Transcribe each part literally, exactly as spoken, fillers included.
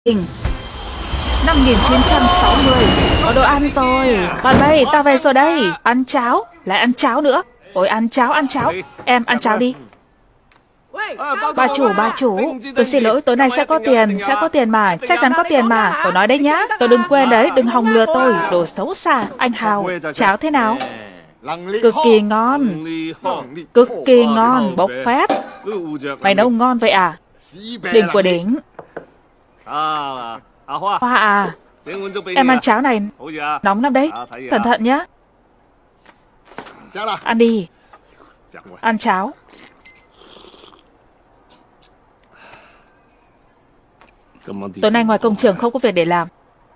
năm nghìn chín trăm sáu mươi. Có đồ ăn rồi. Còn đây, tao về rồi đây. Ăn cháo. Lại ăn cháo nữa. Ôi ăn cháo, ăn cháo. Em ăn cháo đi. Bà chủ, bà chủ. Tôi xin lỗi, tối nay sẽ có tiền. Sẽ có tiền mà. Chắc chắn có tiền mà. Tôi nói đấy nhá. Tôi đừng quên đấy. Đừng hòng lừa tôi. Đồ xấu xa. Anh Hào, cháo thế nào? Cực kỳ ngon. Cực kỳ ngon. Bốc phét. Mày nấu ngon vậy à? Đỉnh của đỉnh. Hoa à, em ăn cháo này nóng lắm đấy. Cẩn thận nhá. Ăn đi. Ăn cháo. Tối nay ngoài công trường không có việc để làm.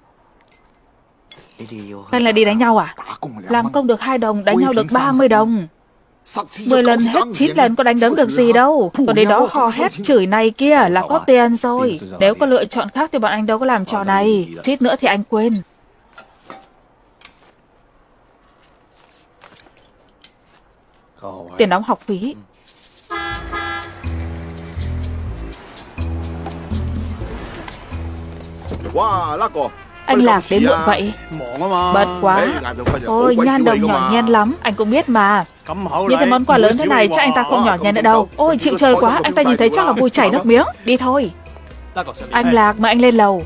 Hay là đi đánh nhau à? Làm công được hai đồng, đánh nhau được ba mươi đồng. Mười lần hết chín lần có đánh đấm được gì đâu. Còn đến đó hò hét chửi này kia là có tiền rồi. Nếu có lựa chọn khác thì bọn anh đâu có làm trò này. Suýt nữa thì anh quên. Tiền đóng học phí. Anh Lạc đến muộn vậy? Bận quá. Ôi nhan đồng nhỏ nhen lắm. Anh cũng biết mà. Những cái món quà lớn thế này chắc anh ta không nhỏ nhen nữa đâu. Ôi chịu chơi quá. Anh ta nhìn thấy chắc là vui chảy nước miếng. Đi thôi. Anh Lạc mời anh lên lầu.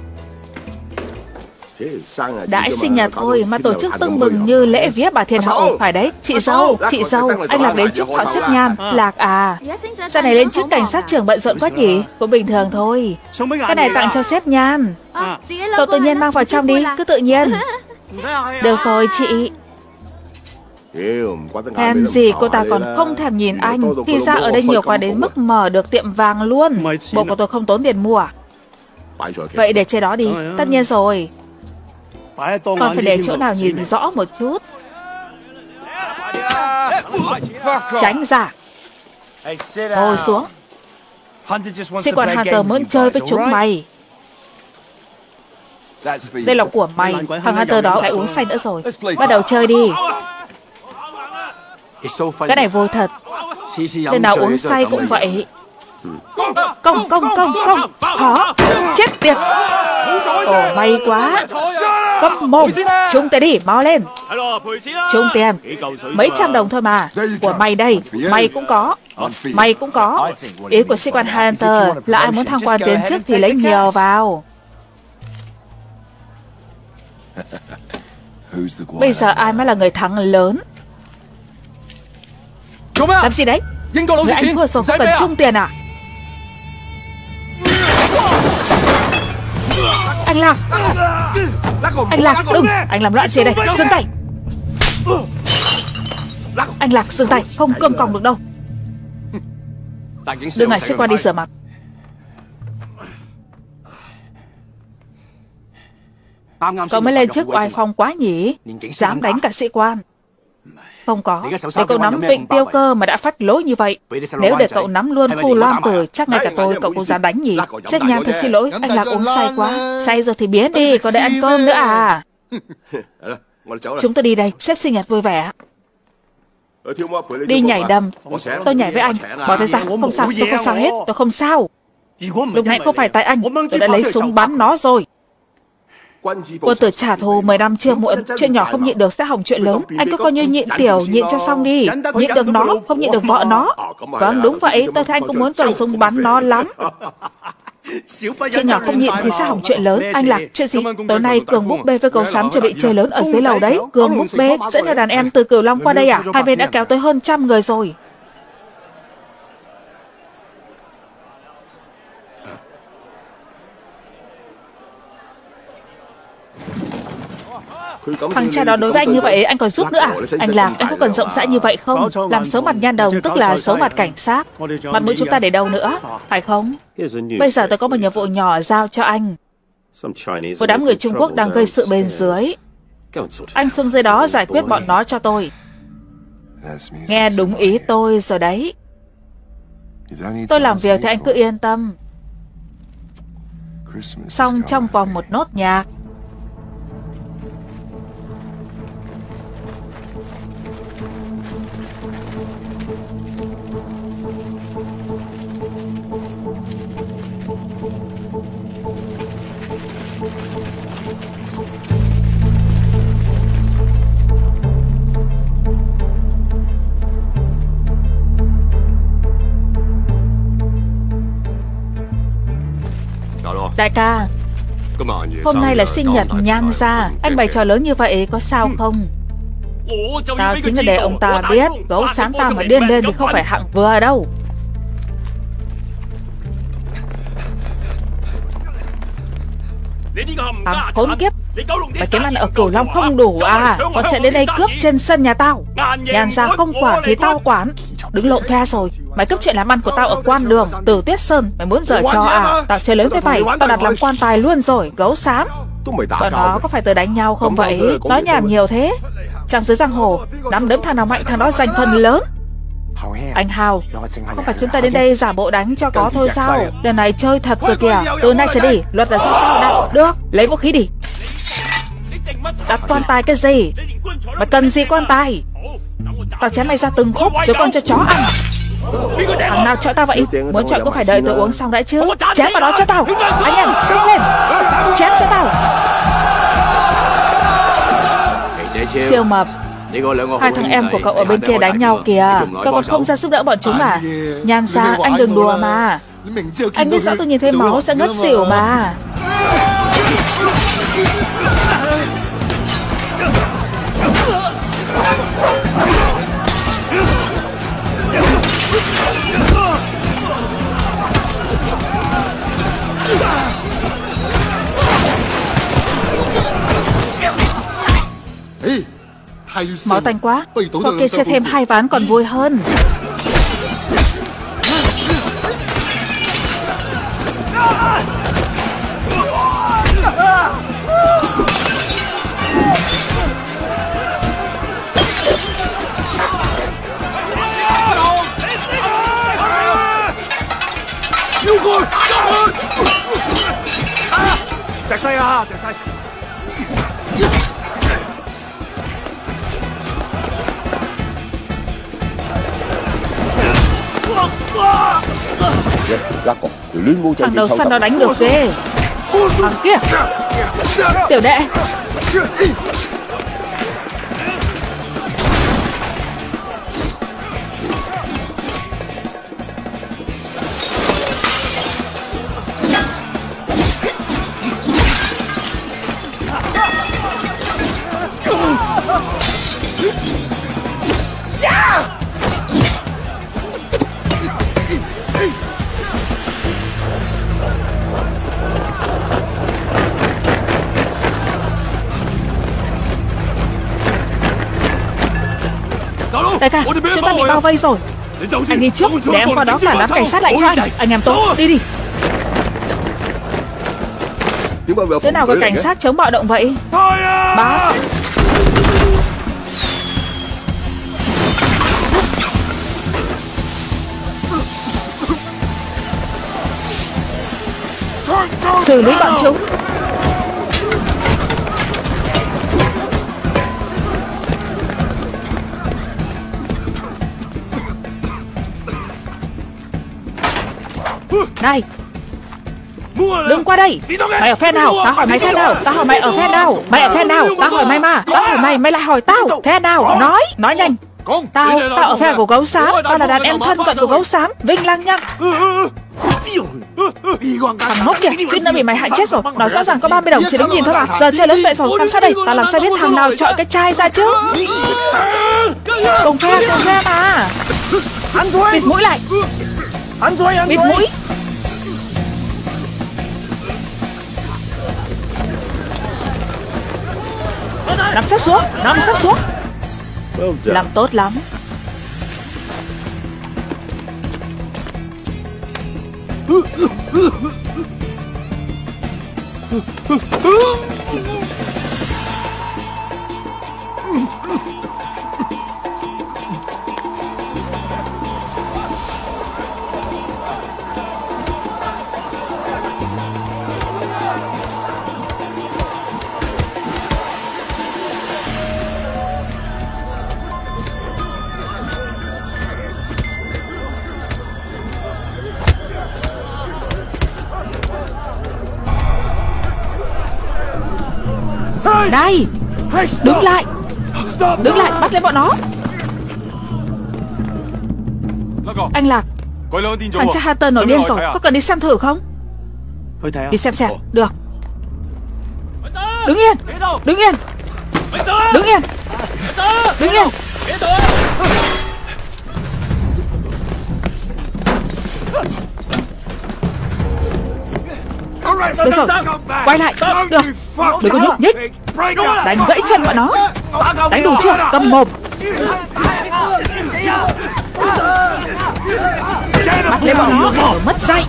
Đãi sinh nhật thôi mà tổ chức tưng bừng như lễ vía bà thiên hậu. Phải đấy. Chị dâu, chị dâu. Anh Lạc đến chúc họ xếp nhan. Lạc à, sao này lên chức cảnh sát trưởng bận rộn quá nhỉ? Cũng bình thường thôi. Cái này tặng cho sếp nhan. Cậu tự nhiên mang vào trong đi. Cứ tự nhiên. Được rồi chị. Hèn gì cô ta còn không thèm nhìn anh. Khi ra ở đây nhiều quá đến mức mở được tiệm vàng luôn. Bộ của tôi không tốn tiền mua à? Vậy để trên đó đi. Tất nhiên rồi. Còn phải để chỗ nào nhìn rõ một chút. Tránh ra. Ngồi xuống. Sĩ quan Hunter muốn chơi với chúng mày. Đây là của mày. Thằng Hunter đó phải uống say nữa rồi. Bắt đầu chơi đi. Cái này vô thật. Lần nào uống say cũng vậy. Công, công, công, công. Hả? Chết tiệt. Ồ may quá. Cấm mồm. Trung tiền đi, mau lên. Trung tiền. Mấy trăm đồng thôi mà. Của mày đây. Mày cũng có. Mày cũng có. Ý của sĩ quan Hunter là ai muốn thăng quan tiến chức thì lấy nhiều vào. Bây giờ ai mới là người thắng lớn? Làm gì đấy? Người anh thua rồi, cần trung tiền à? Anh Lạc. Anh Lạc, đừng. Anh làm loạn gì đây? Dừng tay. Anh Lạc, dừng tay. Không cơm còng được đâu. Đưa ngài sĩ quan đi rửa mặt. Cậu mới lên chức oai phong quá nhỉ? Dám đánh cả sĩ quan. Không có. Để cậu nắm vịnh tiêu cơ mà đã phát lỗi như vậy. Nếu để cậu nắm luôn khu Loan Tử, chắc ngay cả tôi cậu cũng dám đánh nhỉ? Sếp Nhan thật xin lỗi, anh Lạc uống say quá. Say rồi thì biến đi, còn để ăn cơm nữa à? Chúng tôi đi đây, sếp sinh nhật vui vẻ. Đi nhảy đầm. Tôi nhảy với anh. Bỏ tay ra, không sao, tôi không sao hết, tôi không sao. Lúc nãy không phải tại anh, tôi đã lấy súng bắn nó rồi. Quân tử trả thù mười năm chưa muộn. Chuyện nhỏ không nhịn được sẽ hỏng chuyện lớn. Anh cứ coi như nhịn tiểu, nhịn cho xong đi. Nhịn được nó, không nhịn được vợ nó. Vâng đúng vậy, tôi thấy anh cũng muốn cầm súng bắn nó lắm. Chuyện nhỏ không nhịn thì sẽ hỏng chuyện lớn. Anh Lạc, chuyện gì? Tối nay Cường búp bê với Cậu Sám chuẩn bị chơi lớn ở dưới lầu đấy. Cường búp bê dẫn theo đàn em từ Cửu Long qua đây à? Hai bên đã kéo tới hơn trăm người rồi. Thằng cha đó đối với anh như vậy anh còn giúp nữa à? Anh Lạc, anh có cần rộng rãi như vậy không? Làm xấu mặt Nhan Đồng tức là xấu mặt cảnh sát. Mặt mũi chúng ta để đâu nữa, phải không? Bây giờ tôi có một nhiệm vụ nhỏ giao cho anh. Một đám người Trung Quốc đang gây sự bên dưới. Anh xuống dưới đó giải quyết bọn nó cho tôi. Nghe đúng ý tôi rồi đấy. Tôi làm việc thì anh cứ yên tâm. Xong trong vòng một nốt nhạc. Đại ca, hôm nay là sinh nhật Nhan gia, anh bày trò lớn như vậy có sao không? Tao chính là để ông ta biết gấu xám tao mà điên lên thì không phải hạng vừa đâu. À, khốn kiếp, mày kiếm ăn ở Cửu Long không đủ à? Còn chạy đến đây cướp trên sân nhà tao. Nhan gia không quản thì tao quản. Đứng lộn phe rồi. Mày cướp chuyện làm ăn của tao ở quan đường Từ Tuyết Sơn. Mày muốn giở trò à? Tao chơi lớn với mày, tao đặt làm quan tài luôn rồi, gấu xám. Tụi nó có phải tới đánh nhau không vậy? Nói nhảm nhiều thế. Trong giới giang hồ, nắm đấm thằng nào mạnh thằng đó giành phần lớn. Anh Hào, không phải chúng ta đến đây giả bộ đánh cho có thôi sao? Lần này chơi thật rồi kìa. Từ nay trở đi, luật là do tao đạo. Được, lấy vũ khí đi. Đặt quan tài cái gì? Mày cần gì quan tài? Tao chém mày ra từng khúc rồi con cho chó ăn. Thằng nào chọi tao vậy? Muốn chọi cũng phải đợi tôi uống xong đã chứ. Chém vào đó cho tao. Anh em, xông lên. Chém cho tao. Siêu mập, hai thằng em của cậu ở bên kia đánh nhau kìa. Cậu còn không ra giúp đỡ bọn chúng à? Nhan gia, anh đừng đùa mà. Anh biết rõ tôi nhìn thấy máu sẽ ngất xỉu mà. Máu tanh quá. Có kia chơi thêm hai ván còn vui hơn. Trạch Say à, Trạch Say. Thằng đầu săn nó đánh được ghê. Thằng kia, tiểu đệ. Đại ca, chúng ta bị bao vây rồi. Anh đi trước, để em qua đó phản đám cảnh sát lại cho anh. Anh em tốt, đi đi. Thế nào cái cảnh sát chống bạo động vậy? Bá. Xử lý bọn chúng. Này, đừng qua đây. Mày ở phe nào? Tao hỏi mày phe nào? Tao hỏi mày ở phe nào? Mày ở phe nào? Tao hỏi mày mà. Tao hỏi mày, mày lại hỏi tao. Phe nào? Nói, nói nhanh. Tao, tao ở phe của gấu xám. Tao là đàn em thân cận của gấu xám. Vinh Lăng Nhăng. Thằng ngốc kìa, suýt nữa bị mày hại chết rồi. Nói rõ ràng có ba mươi đồng chỉ đứng nhìn thôi mà. Giờ chơi lớn vậy rồi, làm sao đây? Tao làm sao biết thằng nào chọi cái chai ra chứ? Cùng phe, cùng phe mà. Bịt mũi lại. Bịt mũi. Nắm sấp xuống, nắm sấp xuống. Làm tốt lắm. Này, đứng lại. Đứng lại, bắt lấy bọn nó. Anh Lạc, thằng cha Hatter nổi điên rồi, có cần đi xem thử không? Đi xem xem. Được. Đứng yên. Đứng yên. Đứng yên. Đứng yên. Được rồi, quay lại. Được. Đừng có nhúc nhích. Đánh gãy chân bọn nó. Đánh đủ chưa? Cầm một. Bắt lấy bọn nó rồi mất dạy.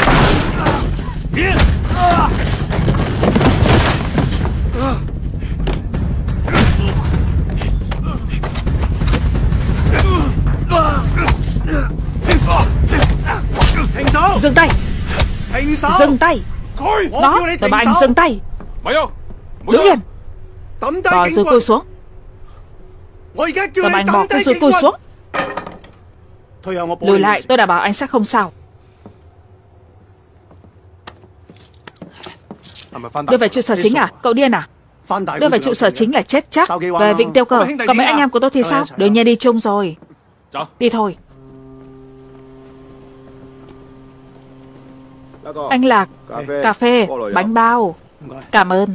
Dừng tay. Dừng tay. Đó, tôi bảo anh dừng tay. Đứng yên. Bỏ dùi cui xuống. Tôi bảo anh bỏ cái dùi cui xuống. Lùi lại, tôi đã bảo anh sẽ không sao. Đưa về trụ sở chính à? Cậu điên à? Đưa về trụ sở chính là chết chắc. Về Vịnh Tiêu Cờ. Còn mấy anh em của tôi thì sao? Đương nhiên đi chung rồi. Đi thôi. Anh Lạc, cà phê, bánh bao. Cảm ơn.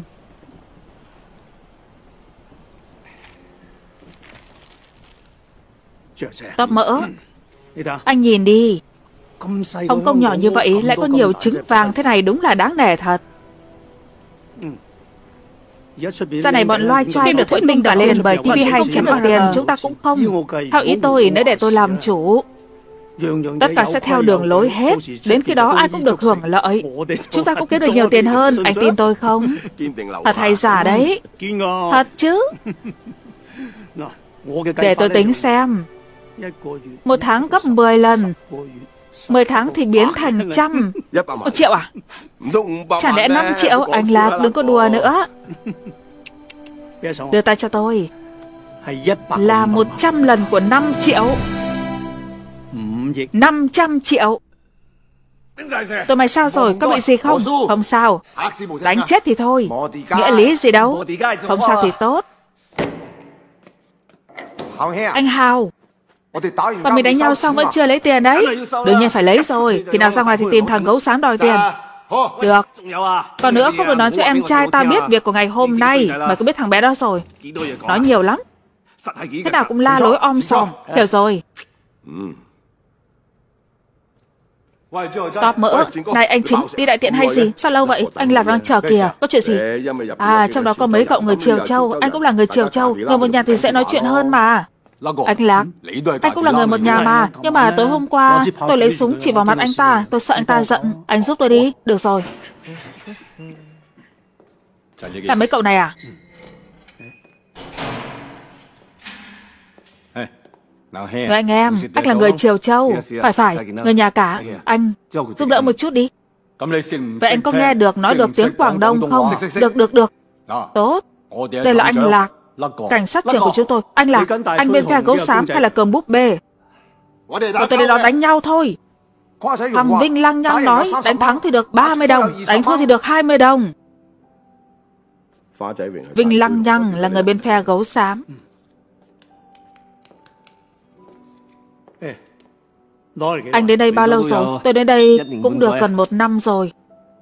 Tóp mỡ. Anh nhìn đi. Hồng Kông nhỏ như vậy lại có nhiều trứng vàng thế này, đúng là đáng nể thật. Giờ này bọn loai choai được thuyết minh đỏ lên bởi ti vi hay chém bằng tiền, chúng ta cũng không. Theo ý tôi, nếu để tôi làm chủ, tất cả sẽ theo đường lối hết. Đến khi đó ai cũng được hưởng lợi. Chúng ta cũng kiếm được nhiều tiền hơn. Anh tin tôi không? Thật hay giả đấy. Thật chứ. Để tôi tính xem. Một tháng gấp mười lần. Mười tháng thì biến thành trăm. Một triệu à? Chẳng lẽ năm triệu? Anh Lạc đừng có đùa nữa. Đưa tay cho tôi. Là một trăm lần của năm triệu. Năm trăm triệu. Tôi mày sao rồi? Có bị gì không? Không sao. Đánh chết thì thôi. Nghĩa lý gì đâu. Không sao thì tốt. Anh Hào, bọn mình đánh nhau xong vẫn chưa lấy tiền đấy. Đương nhiên phải lấy rồi. Khi nào ra ngoài thì tìm thằng gấu xám đòi tiền. Được. Còn nữa, không được nói cho em trai tao biết việc của ngày hôm nay. Mày cũng biết thằng bé đó rồi. Nói nhiều lắm. Thế nào cũng la lối om sòm. Hiểu rồi. Tóp mỡ. Này anh Chính, đi đại tiện hay gì? Sao lâu vậy? Anh Lạc đang chờ kìa. Có chuyện gì? À, trong đó có mấy cậu người Triều Châu. Anh cũng là người Triều Châu. Người một nhà thì sẽ nói chuyện hơn mà. Anh Lạc, anh cũng là người một nhà mà. Nhưng mà tối hôm qua tôi lấy súng chỉ vào mặt anh ta. Tôi sợ anh ta giận. Anh giúp tôi đi. Được rồi. Là mấy cậu này à? Người anh em, anh là người Triều Châu. Phải phải, người nhà cả. Anh giúp đỡ một chút đi. Vậy anh có nghe được, nói được tiếng Quảng Đông không? Được, được, được. Tốt. Đây là anh Lạc, cảnh sát trưởng của chúng tôi. Anh Lạc, anh bên phe gấu xám hay là cơm búp bê? Bọn tôi đến đó đánh nhau thôi. Thằng Vinh lăng nhăng nói đánh thắng thì được ba mươi đồng, đánh thua thì được hai mươi đồng. Vinh lăng nhăng là người bên phe gấu xám. Anh đến đây bao lâu rồi? Tôi đến đây cũng được gần một năm rồi.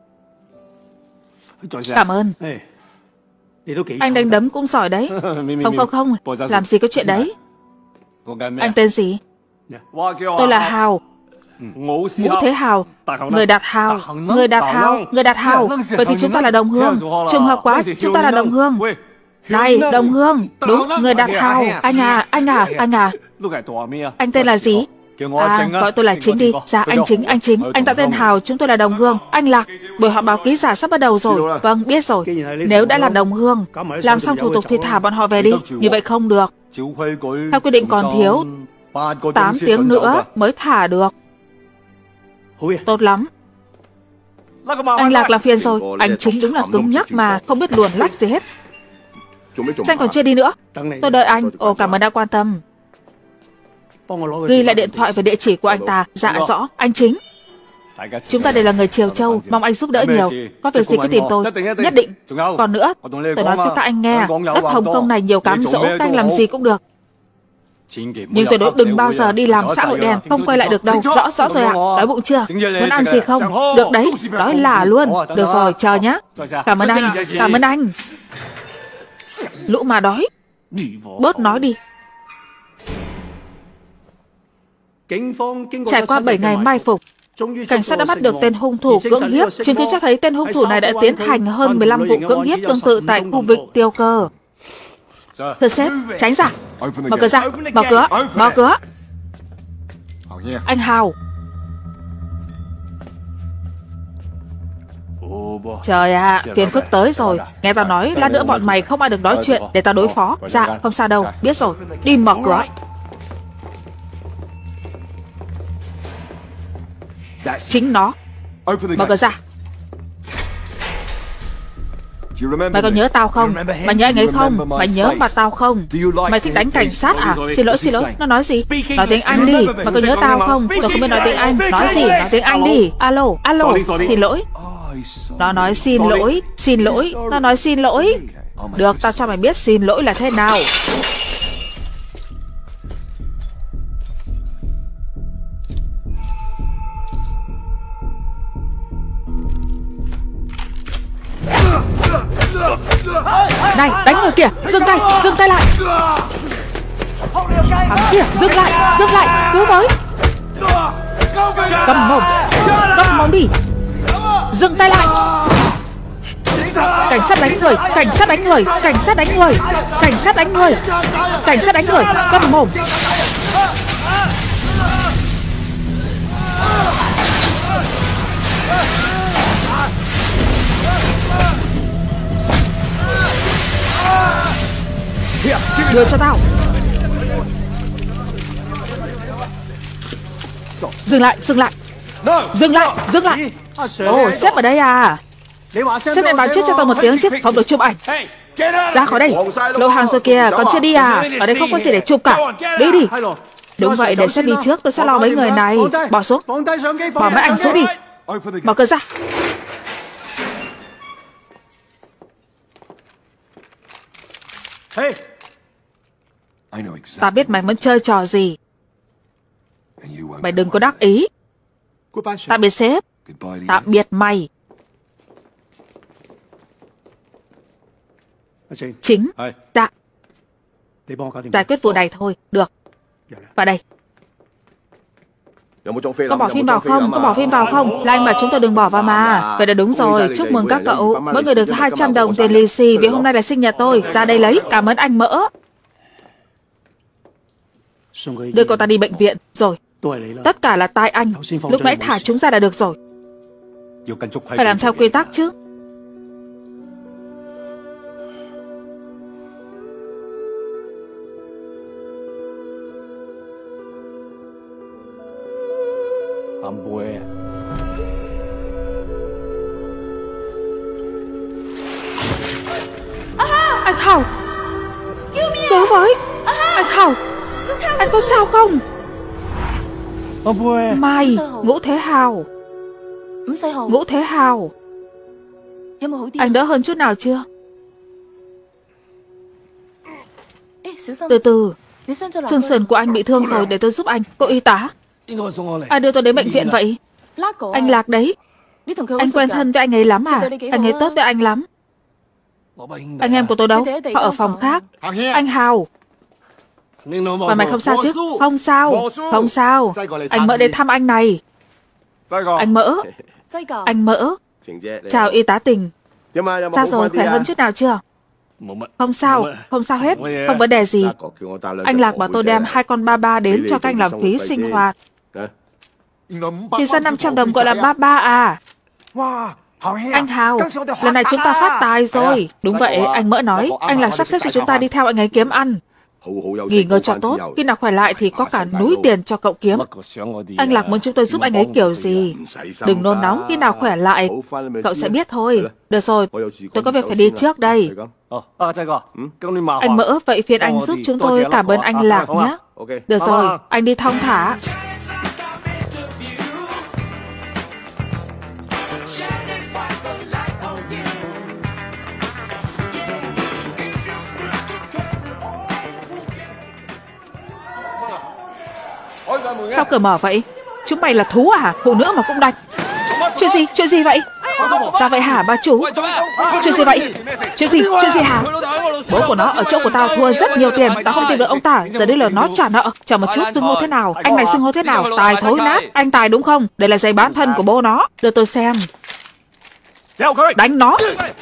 Cảm ơn. Anh đánh đấm cũng giỏi đấy. Không không không, làm gì có chuyện đấy. Anh tên gì? Tôi là Hào, Ngũ Thế Hào. Người Đạt Hào. Người Đạt Hào. Người Đạt Hào. Vậy thì chúng ta là đồng hương. Trùng hợp quá, chúng ta là đồng hương. Này, đồng hương. Đúng, người Đạt Hào. Anh à, anh à, anh à. Anh tên là gì? À, gọi tôi là Chính đi. Dạ, anh Chính, anh Chính. Anh tạo tên Hào, chúng tôi là đồng hương. Anh Lạc, buổi họp báo ký giả sắp bắt đầu rồi. Vâng, biết rồi. Nếu đã là đồng hương, làm xong thủ tục thì thả bọn họ về đi. Như vậy không được. Theo quy định còn thiếu tám tiếng nữa mới thả được. Tốt lắm. Anh Lạc làm phiền rồi. Anh Chính đúng là cứng nhắc mà, không biết luồn lách gì hết. Sao anh còn chưa đi nữa? Tôi đợi anh. Ồ, cảm ơn đã quan tâm. Ghi lại điện thoại và địa chỉ của anh ta. Dạ rõ, anh Chính. Chúng ta đều là người Triều Châu, mong anh giúp đỡ nhiều. Có việc gì cứ tìm tôi. Nhất định. Còn nữa, tôi nói cho các anh nghe, đất Hồng Kông này nhiều cám dỗ, các anh làm gì cũng được. Nhưng tuyệt đối đừng bao giờ đi làm xã hội đen, không quay lại được đâu. Rõ rõ rồi ạ. Đói bụng chưa? Muốn ăn gì không? Được đấy, đói lả luôn. Được rồi, chờ nhá. Cảm ơn anh, cảm ơn anh. Lũ mà đói. Bớt nói đi. Trải qua bảy ngày mai phục, cảnh sát đã bắt được tên hung thủ cưỡng hiếp. Chứng cứ cho thấy tên hung thủ này đã tiến hành hơn mười lăm vụ cưỡng hiếp tương tự tại khu vực Tiêu Cơ. Thưa sếp, tránh ra. Mở cửa ra, mở cửa, mở cửa. Anh Hào. Trời ạ, à, phiền phức tới rồi. Nghe tao nói, lát nữa bọn mày không ai được nói chuyện để tao đối phó. Dạ, không sao đâu, biết rồi. Đi mở cửa. Chính nó. Mở cửa ra. Mày có nhớ tao không? Mày nhớ anh ấy không? Mày nhớ mà tao không? Mày thích đánh cảnh sát à? Xin lỗi, xin lỗi. Nó nói gì? Nói tiếng Anh đi. Mày có nhớ tao không? Tôi không biết nói tiếng Anh. Nói gì? Nói tiếng Anh đi. Alo, alo. Xin lỗi. Nó nói xin lỗi. Xin lỗi. Nó nói xin lỗi. Được, tao cho mày biết xin lỗi là thế nào. Này, đánh người kìa, dừng tay, dừng tay lại. Thằng kia, dừng lại, dừng lại, cứu với. Cầm mồm, cầm mồm đi. Dừng tay lại. Cảnh sát đánh người, cảnh sát đánh người, cảnh sát đánh người, cảnh sát đánh người, cảnh sát đánh người, cầm mồm. Đưa cho tao. Dừng lại, dừng lại. Dừng lại, dừng lại. Ồ, sếp ở đây à? Sếp nên báo trước cho tao một tiếng chứ, không được chụp ảnh. Ra khỏi đây. Lô hàng rồi kìa, còn chưa đi à? Ở đây không có gì để chụp cả. Đi đi. Đúng vậy, để sếp đi trước, tôi sẽ lo mấy người này. Bỏ xuống. Bỏ máy ảnh xuống đi. Mở cửa ra. Ta biết mày muốn chơi trò gì. Mày đừng có đắc ý. Tạm biệt sếp. Tạm biệt mày. Chính. Dạ. Giải quyết vụ này thôi. Được. Vào đây. Có bỏ phim vào không? Có bỏ phim vào không? Là anh mà chúng tôi đừng bỏ vào mà. Vậy là đúng rồi. Chúc mừng các cậu. Mỗi người được hai trăm đồng tiền lì xì vì hôm nay là sinh nhật tôi. Ra đây lấy. Cảm ơn anh Mỡ. Đưa cậu ta đi bệnh viện. Rồi. Tất cả là tại anh. Lúc nãy thả chúng ra là được rồi. Phải làm theo quy tắc chứ. Anh Hào. Cứu với. Anh Hào. Anh có sao không? Mai. Ngũ Thế Hào. Ngũ Thế Hào. Anh đỡ hơn chút nào chưa? Từ từ. Xương sườn của anh bị thương rồi, để tôi giúp anh. Cô y tá. Ai đưa tôi đến bệnh viện vậy? Anh Lạc đấy. Anh quen thân với anh ấy lắm à? Anh ấy tốt với anh lắm. Anh em của tôi đâu? Họ ở phòng khác. Anh Hào. Mà mày không sao chứ? Không sao. Không sao. Anh Mỡ đến thăm anh này. Anh Mỡ. Anh Mỡ. Chào y tá Tình. Sao rồi, khỏe hơn chút nào chưa? Không sao. Không sao hết. Không vấn đề gì. Anh Lạc bảo tôi đem hai con ba ba đến cho các anh làm phí sinh hoạt. Thì ra năm trăm đồng gọi là ba ba à? Anh Hào, lần này chúng ta phát tài rồi. Đúng vậy, anh Mỡ nói. Anh Lạc sắp xếp cho chúng ta đi theo anh ấy kiếm ăn. Nghỉ ngơi cho tốt. Khi nào khỏe lại thì có cả núi tiền cho cậu kiếm. Anh Lạc muốn chúng tôi giúp anh ấy kiểu gì? Đừng nôn nóng. Khi nào khỏe lại cậu sẽ biết thôi. Được rồi, tôi có việc phải đi trước đây. Anh Mỡ, vậy phiền anh giúp chúng tôi. Cảm ơn anh Lạc nhé. Được rồi, anh đi thong thả. Sao cửa mở vậy? Chúng mày là thú à? Phụ nữ mà cũng đánh. Chuyện gì? Chuyện gì vậy? Sao vậy hả bà chủ? Chuyện gì vậy? Chuyện gì? Chuyện gì hả? Bố của nó ở chỗ của tao thua rất nhiều tiền. Tao không tìm được ông ta. Giờ đây là nó trả nợ. Chờ một chút, xưng hô thế nào? Anh này xưng hô thế nào? Tài thối nát. Anh Tài đúng không? Đây là giấy bán thân của bố nó. Đưa tôi xem. Đánh nó.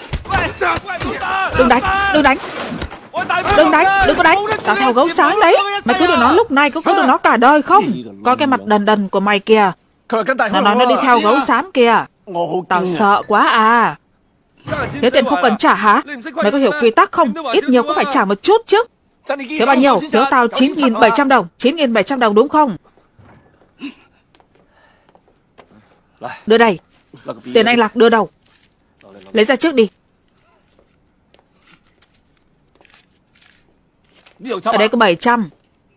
Đừng đánh. Đừng đánh. Đừng đánh. Đừng có đánh. Tao theo gấu sáng đấy. Mày cứu được nó lúc này có cứu được nó cả đời không? Coi cái mặt đần đần của mày kìa. Nó nói nó đi theo gấu xám kìa. Tao sợ quá à. Nếu tiền không cần trả hả? Mày có hiểu quy tắc không? Ít nhiều cũng phải trả một chút chứ. Thiếu bao nhiêu? Thiếu tao chín nghìn bảy trăm đồng. chín nghìn bảy trăm đồng đúng không? Đưa đây. Tiền anh Lạc đưa đâu? Lấy ra trước đi. Ở đây có bảy trăm.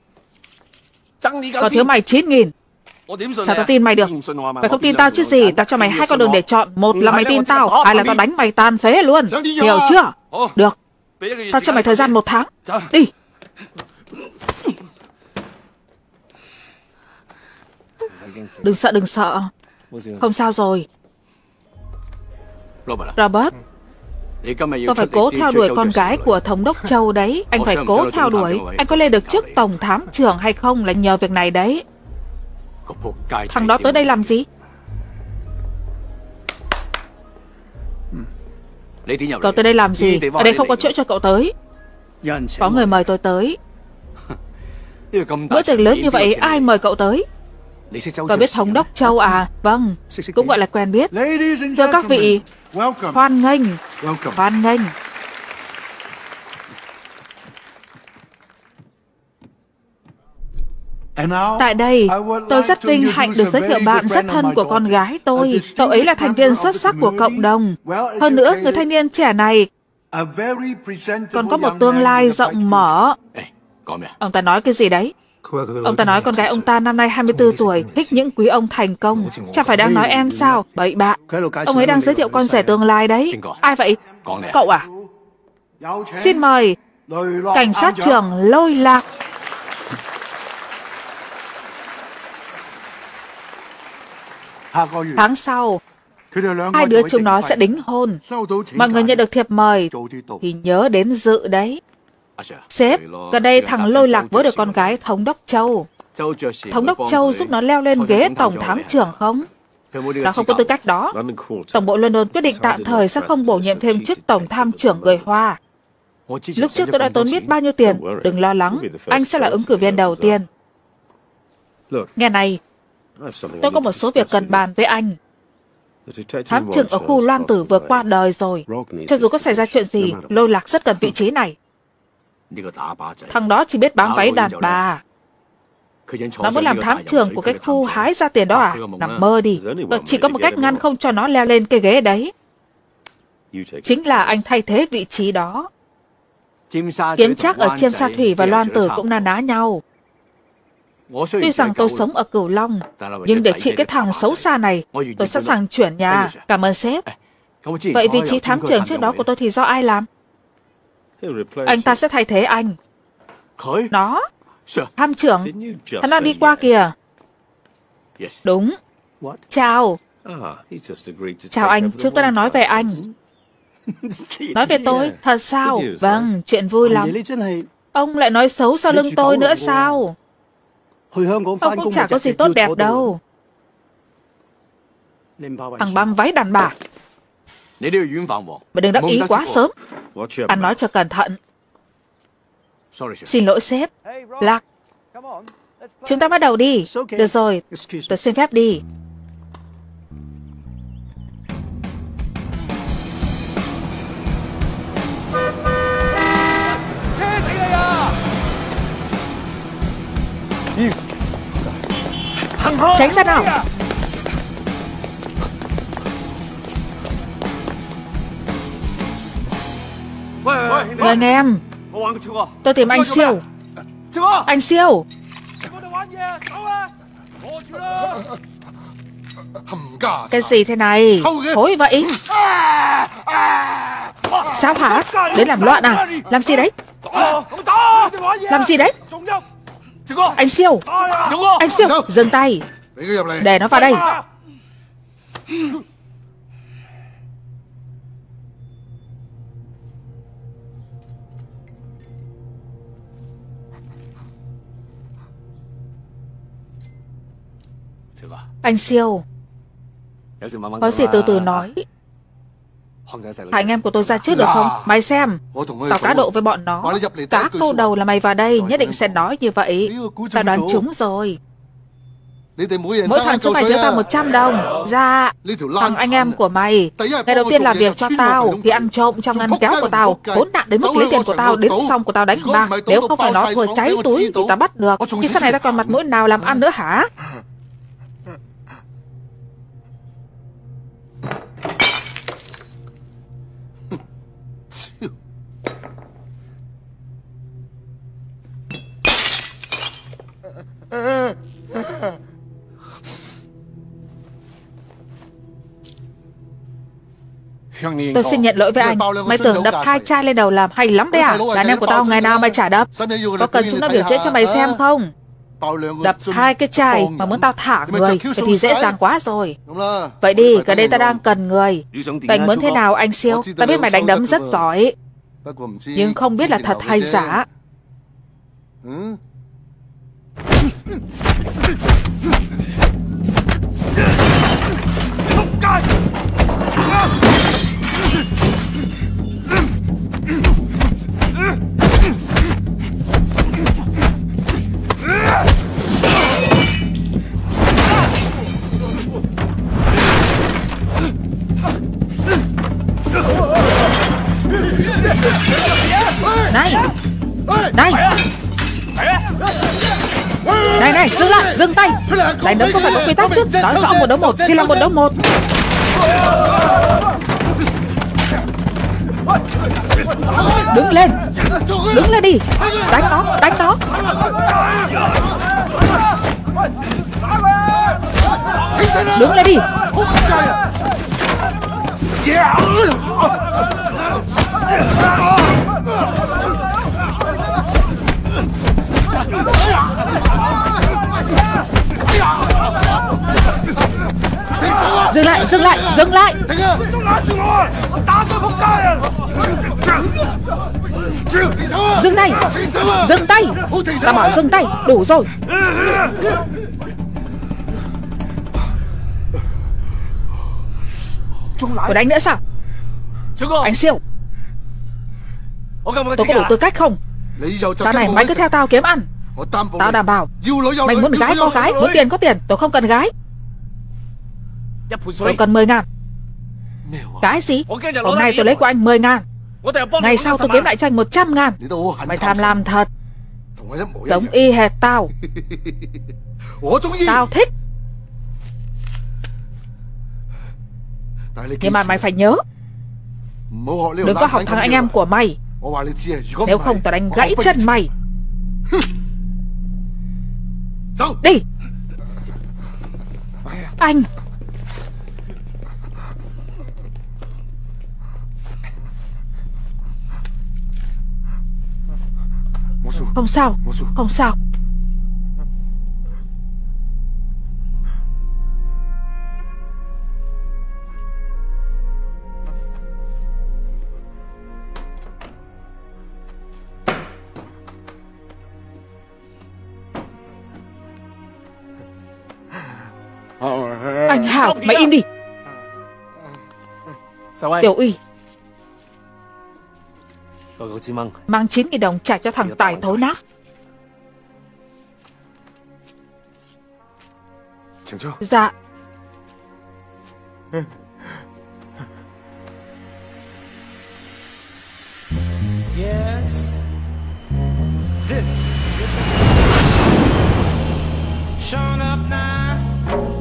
Còn thiếu mày chín nghìn. Sao tao tin mày được? Mày không tin tao chứ gì? Tao cho mày hai con đường để chọn. Một là mày tin tao, hai là tao đánh mày tan phế luôn. Hiểu chưa? Được. Tao cho mày thời gian một tháng. Đi. Đừng sợ, đừng sợ. Không sao rồi. Robert, tôi phải cố theo đuổi con gái của thống đốc Châu đấy. Anh phải cố theo đuổi. Anh có lên được chức tổng thám trưởng hay không là nhờ việc này đấy. Thằng đó tới đây làm gì? Cậu tới đây làm gì? Ở đây không có chỗ cho cậu tới. Có người mời tôi tới. Bữa tiệc lớn như vậy ai mời cậu tới? Cậu biết thống đốc Châu à? Vâng, cũng gọi là quen biết. Thưa các vị, hoan nghênh, hoan nghênh. Tại đây, tôi rất vinh hạnh được giới thiệu bạn rất thân của con gái tôi. Cậu ấy là thành viên xuất sắc của cộng đồng. Hơn nữa, người thanh niên trẻ này còn có một tương lai rộng mở. Ông ta nói cái gì đấy? Ông ta nói con gái ông ta năm nay hai mươi tư tuổi, thích những quý ông thành công. Chẳng phải đang nói em sao? Bậy bạ. Ông ấy đang giới thiệu con rể tương lai đấy. Ai vậy? Cậu à? Xin mời cảnh sát trưởng Lôi Lạc. Tháng sau, hai đứa chúng nó sẽ đính hôn. Mọi người nhận được thiệp mời thì nhớ đến dự đấy. Sếp, gần đây thằng Lôi Lạc với được con gái thống đốc Châu. Thống đốc Châu giúp nó leo lên ghế tổng thám trưởng không? Nó không có tư cách đó. Tổng bộ London quyết định tạm thời sẽ không bổ nhiệm thêm chức tổng tham trưởng người Hoa. Lúc trước tôi đã tốn biết bao nhiêu tiền. Đừng lo lắng, anh sẽ là ứng cử viên đầu tiên. Nghe này, tôi có một số việc cần bàn với anh. Thám trưởng ở khu Loan Tử vừa qua đời rồi. Cho dù có xảy ra chuyện gì, Lôi Lạc rất cần vị trí này. Thằng đó chỉ biết bám váy đàn bà. Nó muốn làm thám trưởng của cái khu hái ra tiền đó à? Nằm mơ đi. Chỉ có một cách ngăn không cho nó leo lên cái ghế đấy. Chính là anh thay thế vị trí đó. Kiếm Trác ở Chiêm Sa Thủy và Loan Tử cũng na ná nhau. Tuy rằng tôi sống ở Cửu Long, nhưng để trị cái thằng xấu xa này, tôi sẵn sàng chuyển nhà. Cảm ơn sếp. Vậy vị trí thám trưởng trước đó của tôi thì do ai làm? Anh ta sẽ thay thế anh. Nó? Thám trưởng? Hắn đang đi qua kìa. Đúng. Chào. Chào anh, chúng tôi đang nói về anh. Nói về tôi? Thật sao? Vâng, chuyện vui lắm. Ông lại nói xấu sau lưng tôi nữa sao? Ông cũng chả có gì tốt đẹp đâu. Thằng băm váy đàn bà. Mà đừng đắc ý quá sớm. Anh nói cho cẩn thận. Xin lỗi sếp. Lạc, chúng ta bắt đầu đi. Được rồi, tôi xin phép đi. Tránh ra nào. Người anh em, tôi tìm anh Siêu. Anh Siêu. Cái gì thế này? Thối vậy. Sao hả? Đến làm loạn à? Làm gì đấy? Làm gì đấy? Anh Siêu, anh Siêu, dừng tay, để nó vào đây. Anh Siêu, có gì từ từ nói. Hai anh em của tôi ra trước được không? Mày xem, tao cá độ với bọn nó. Cá câu đầu là mày vào đây nhất định sẽ nói như vậy. Tao đoán trúng rồi. Mỗi thằng cho mày thiếu tao một trăm đồng. Dạ. Thằng anh em của mày ngày đầu tiên làm việc cho tao thì ăn trộm trong ngăn kéo của tao, khốn nạn đến mức lấy tiền của tao, đến xong của tao đánh bạc. Nếu không phải nó vừa cháy túi thì tao bắt được. Thì sau này tao còn mặt mũi nào làm ăn nữa hả? Tôi xin nhận lỗi với anh. Mày tưởng đập hai chai lên đầu làm hay lắm đấy à? Đàn em của tao ngày nào mày chả đập. Có cần chúng nó biểu diễn cho mày xem không? Đập hai cái chai mà muốn tao thả người thì dễ dàng quá rồi. Vậy đi, gần đây tao đang cần người. Anh muốn thế nào anh Siêu? Tao biết mày đánh đấm rất giỏi, nhưng không biết là thật hay giả. Này, này, này, này, dừng lại, dừng tay. Đánh đấm không phải có quy tắc chứ. Nói rõ một đấu một thì là một đấu một. Đứng lên, đứng lên đi. Đánh nó, đánh nó. Đứng lên đi. Dừng lại, dừng lại, dừng lại. Dừng tay, dừng tay. Tao bảo dừng tay, đủ rồi. Còn đánh nữa sao? Anh Siêu, tôi có đủ tư cách không? Sau này mày cứ theo tao kiếm ăn. Tao đảm bảo. Mày muốn gái có gái, muốn tiền có tiền. Tôi không cần gái. Tôi cần mười ngàn. Cái gì? Hôm nay tôi lấy của anh mười ngàn, ngày sau tôi kiếm lại cho anh một trăm ngàn. Mày tham lam thật. Giống y hệt tao. Tao thích. Nhưng mà mày phải nhớ, đừng có học thằng anh em của mày. Nếu không tao đánh gãy chân mày. Đi. Anh. Không sao, không sao. Anh Hảo, mày im đi. Tiểu Uy, mang chín nghìn đồng trả cho thằng tài thối nát. Dạ. Yes. This is shown up now.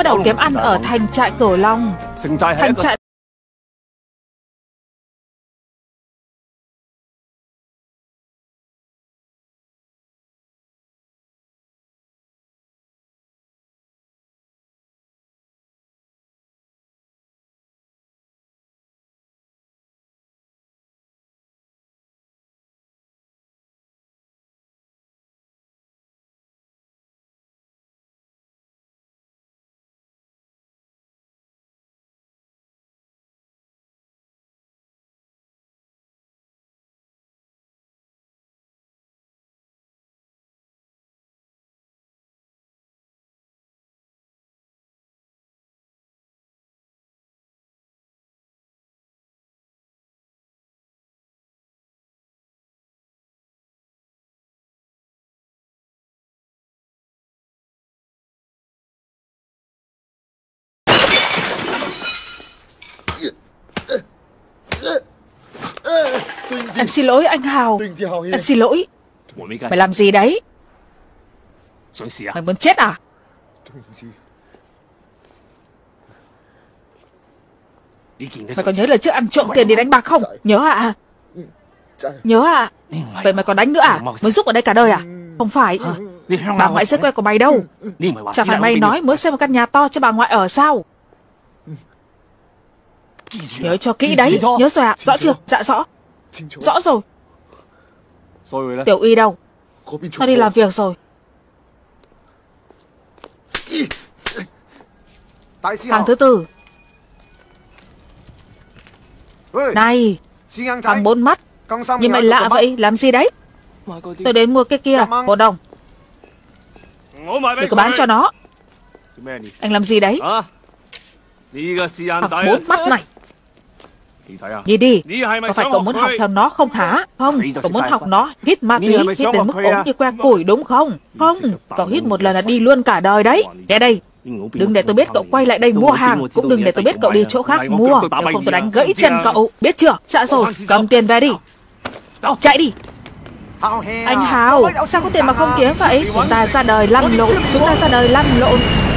bắt đầu kiếm ăn ở thành trại Cửu Long. Thành trại Em xin lỗi anh Hào. Em xin lỗi. Mày làm gì đấy? Mày muốn chết à? Mày có nhớ lần trước ăn trộm tiền đi đánh bạc không? Nhớ à? Nhớ à? Vậy mày còn đánh nữa à? Muốn giúp ở đây cả đời à? Không phải. Bà ngoại rất quen của mày đâu. Chả phải mày nói muốn xây một căn nhà to cho bà ngoại ở sao? Nhớ cho kỹ đấy. Nhớ rồi ạ. Rõ chưa? Dạ rõ. Rõ rồi. Tiểu Y đâu? Nó đi làm việc rồi. Hàng thứ tư. Này, thằng bốn mắt. Nhìn mày lạ vậy, làm gì đấy? Tôi đến mua cái kia, một đồng. Đừng có bán cho nó. Anh làm gì đấy? Thằng bốn mắt này. Nhìn đi, có phải cậu muốn học theo nó không hả? Không, cậu muốn học nó hít ma túy, hít đến mức ốm như que củi đúng không? Không, cậu hít một lần là đi luôn cả đời đấy. Nghe đây, đừng để tôi biết cậu quay lại đây mua hàng, cũng đừng để tôi biết cậu đi chỗ khác mua, nếu không tôi đánh gãy chân cậu, biết chưa? Dạ rồi, cầm tiền về đi. Chạy đi. Anh Hào, sao có tiền mà không kiếm vậy? Chúng ta ra đời lăn lộn, chúng ta ra đời lăn lộn.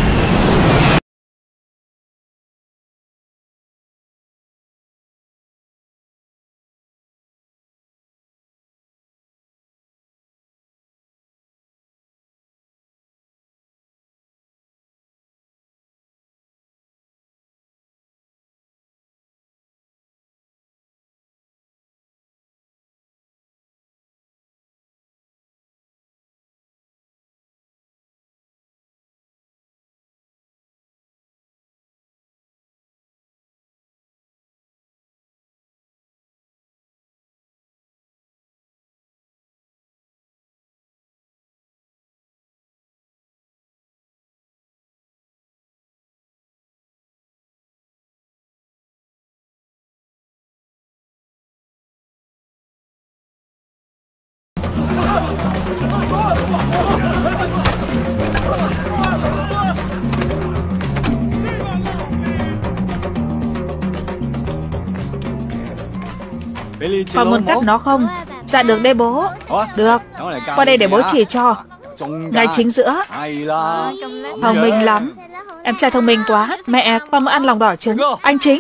Con muốn cắt nó không? Dạ được đây bố. Được. Qua đây để bố chỉ cho. Ngay chính giữa. Thông minh lắm. Em trai thông minh quá. Mẹ, con muốn ăn lòng đỏ trứng. Anh Chính.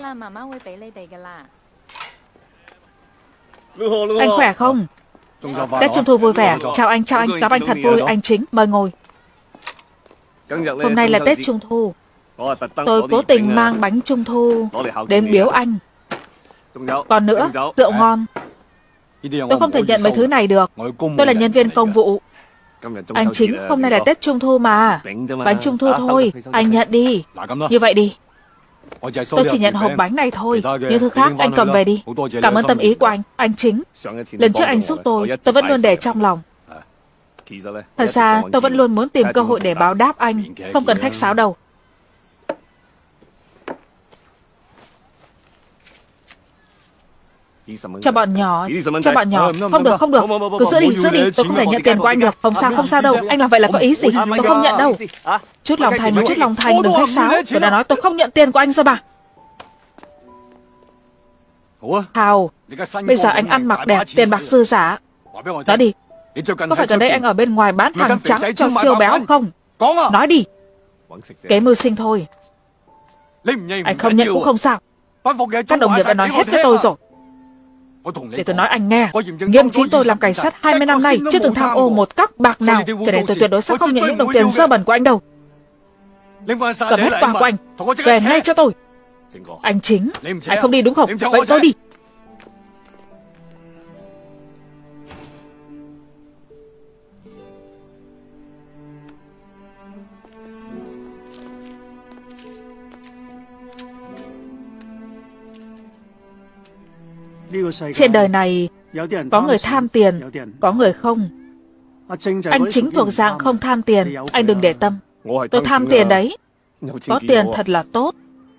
Anh khỏe không? Tết Trung Thu vui vẻ. Chào anh, chào anh. Gặp anh thật vui. Anh Chính, mời ngồi. Hôm nay là Tết Trung Thu. Tôi cố tình mang bánh Trung Thu đến biếu anh. Còn nữa, rượu ngon. Tôi không thể nhận mấy thứ này được. Tôi là nhân viên công vụ. Anh Chính, hôm nay là Tết Trung Thu mà. Bánh Trung Thu thôi, anh nhận đi. Như vậy đi. Tôi chỉ nhận hộp bánh này thôi. Những thứ khác anh cầm về đi. Cảm ơn tâm ý của anh. Anh Chính, lần trước anh giúp tôi, tôi vẫn luôn để trong lòng. Thật ra tôi vẫn luôn muốn tìm cơ hội để báo đáp anh. Không cần khách sáo đâu. Cho bọn nhỏ, cho bọn nhỏ. Không được, không được. Cứ giữ đi, giữ đi. Tôi không thể nhận tiền của anh được. Không sao, không sao đâu. Anh làm vậy là có ý gì? Tôi không nhận đâu. Chút lòng thành, chút lòng thành, đừng khách sáo. Tôi đã nói tôi không nhận tiền của anh rồi mà. Hào, bây giờ anh ăn mặc đẹp, tiền bạc dư giả. Nói đi. Có phải gần đây anh ở bên ngoài bán hàng trắng cho siêu béo không? Nói đi. Kế mưu sinh thôi. Anh không nhận cũng không sao. Các đồng nghiệp đã nói hết với tôi rồi. Để tôi nói anh nghe, nghiêm chính tôi làm cảnh sát hai mươi năm nay chưa từng tham ô một cắc bạc nào, cho nên tôi tuyệt đối sẽ không nhận những đồng tiền dơ bẩn của anh đâu. Cầm hết quà của anh về ngay cho tôi. Anh Chính, anh không đi đúng không? Vậy tôi đi. Trên đời này có người tham tiền, có người không. Anh Chính thuộc dạng không tham tiền, anh đừng để tâm. Tôi tham tiền đấy. Có tiền thật là tốt.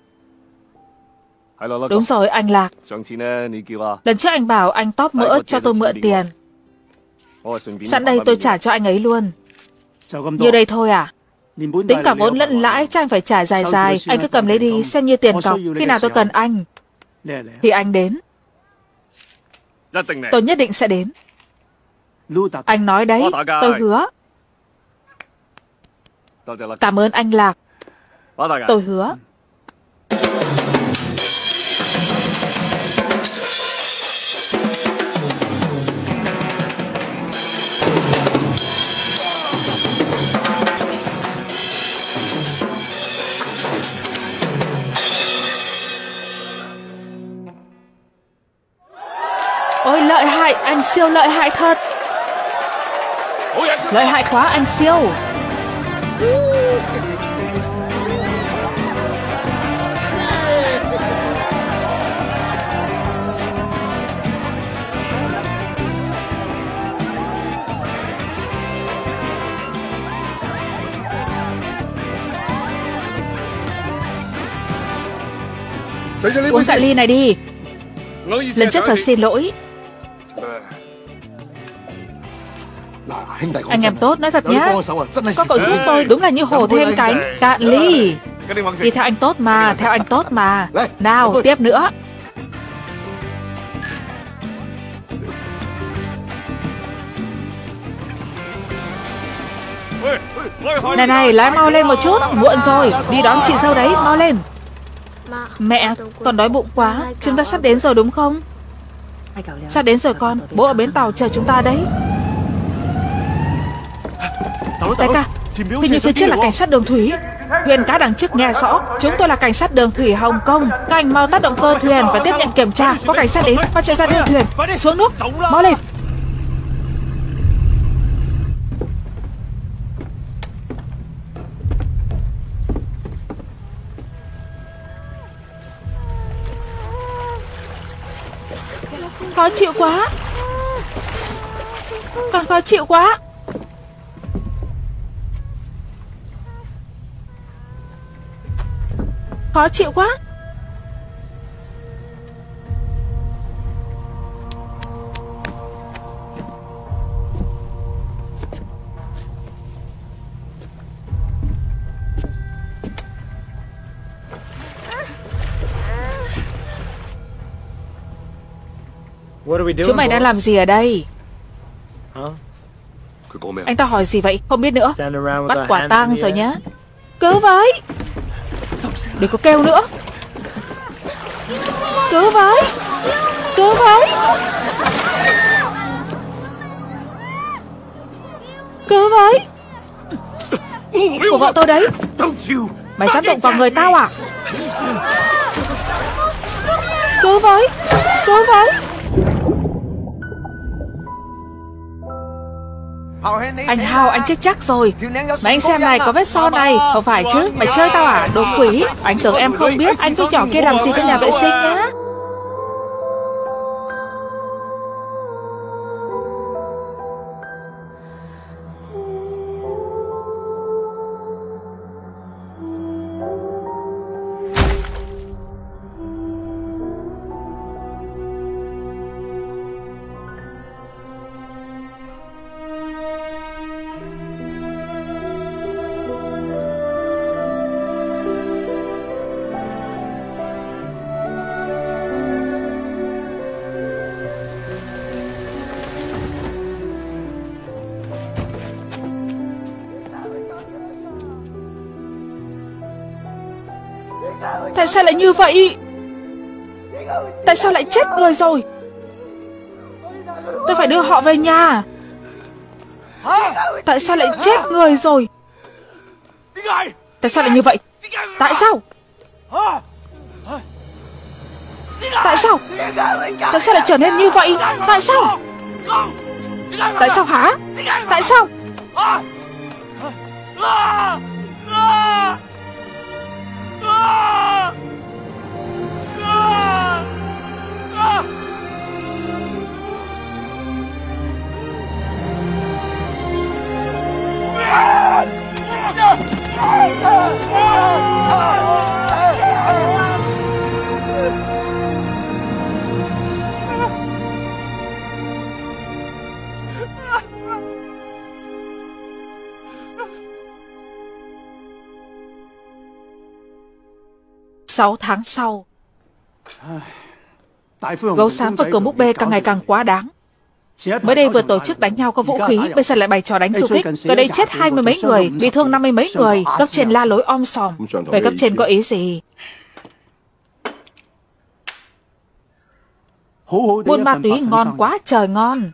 Đúng rồi, anh Lạc. Lần trước anh bảo anh tóp mỡ cho tôi mượn tiền. Sẵn đây tôi trả cho anh ấy luôn. Như đây thôi à? Tính cả vốn lẫn lãi cho anh phải trả dài dài. Anh cứ cầm lấy đi, xem như tiền cọc. Khi nào tôi cần anh thì anh đến. Tôi nhất định sẽ đến. Anh nói đấy, tôi hứa. Cảm ơn anh Lạc. Tôi hứa. Ôi lợi hại, anh siêu lợi hại thật. Lợi hại quá, anh siêu. Uống cạn ly này đi. Lần trước thật xin lỗi. Anh em tốt, nói thật nhá. Có cậu giúp tôi đúng là như hổ thêm cánh. Cạn ly. Đi theo anh tốt mà, theo anh tốt mà. Nào, tiếp nữa. Này này, lái mau lên một chút. Muộn rồi, đi đón chị dâu đấy, mau lên. Mẹ, con đói bụng quá. Chúng ta sắp đến rồi đúng không? Sắp đến rồi con. Bố ở bến tàu chờ chúng ta đấy. Đại ca, hình như phía trước là cảnh sát đường thủy. Thuyền cá đằng trước nghe rõ. Chúng tôi là cảnh sát đường thủy Hồng Kông. Các anh mau tác động cơ thuyền và tiếp nhận kiểm tra. Có cảnh sát đến, mau chạy ra đưa thuyền. Xuống nước, mau lên. Khó chịu quá. Con khó chịu quá. Khó chịu quá. Chúng mày đang làm gì ở đây? Anh ta hỏi gì vậy? Không biết nữa. Bắt quả tang rồi nhá. Cứu với. Đừng có kêu nữa. Cứu với. Cứu với. Cứu với. Của vợ tôi đấy. Mày dám động vào người tao à? Cứu với. Cứu với. Anh Hao, anh chết chắc rồi. Mà anh xem này, có vết son này. Không phải chứ, mày chơi tao à? Đồ quỷ. Anh tưởng em không biết anh cứ nhỏ kia làm gì trong nhà vệ sinh nhá. Tại sao lại như vậy? Tại sao lại chết người rồi? Tôi phải đưa họ về nhà. Tại sao lại chết người rồi? Tại sao lại như vậy? Tại sao? Tại sao? Tại sao lại trở nên như vậy? Tại sao? Tại sao hả? Tại sao? Sáu tháng sau, Gấu xám và Cường búp bê càng ngày càng quá đáng. Mới đây vừa tổ chức đánh nhau có vũ khí, bây giờ lại bày trò đánh du kích. Tới đây chết hai mươi mấy người, bị thương năm mươi mấy người. Cấp trên la lối om sòm. Vậy cấp trên có ý gì? Buôn ma túy ngon quá trời ngon.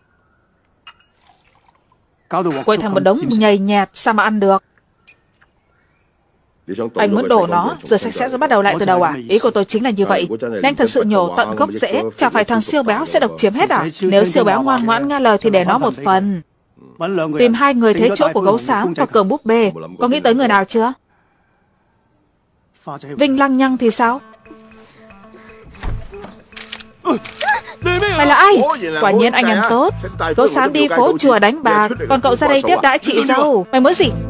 Quay thành một đống nhầy nhẹt, sao mà ăn được? Anh muốn đổ nó, rửa sạch sẽ rồi bắt đầu lại từ đầu à? Ý của tôi chính là như vậy. Nên anh thật sự nhổ tận gốc rễ. Chả phải thằng siêu béo sẽ độc chiếm hết à? Nếu siêu béo ngoan ngoãn nghe lời thì để nó một phần. Tìm hai người thế chỗ của Gấu xám và Cường búp bê. Có nghĩ tới người nào chưa? Vinh Lăng Nhăng thì sao? Mày là ai? Quả nhiên anh em tốt. Gấu xám đi phố chùa đánh bạc, còn cậu ra đây tiếp đãi chị dâu. Mày muốn gì?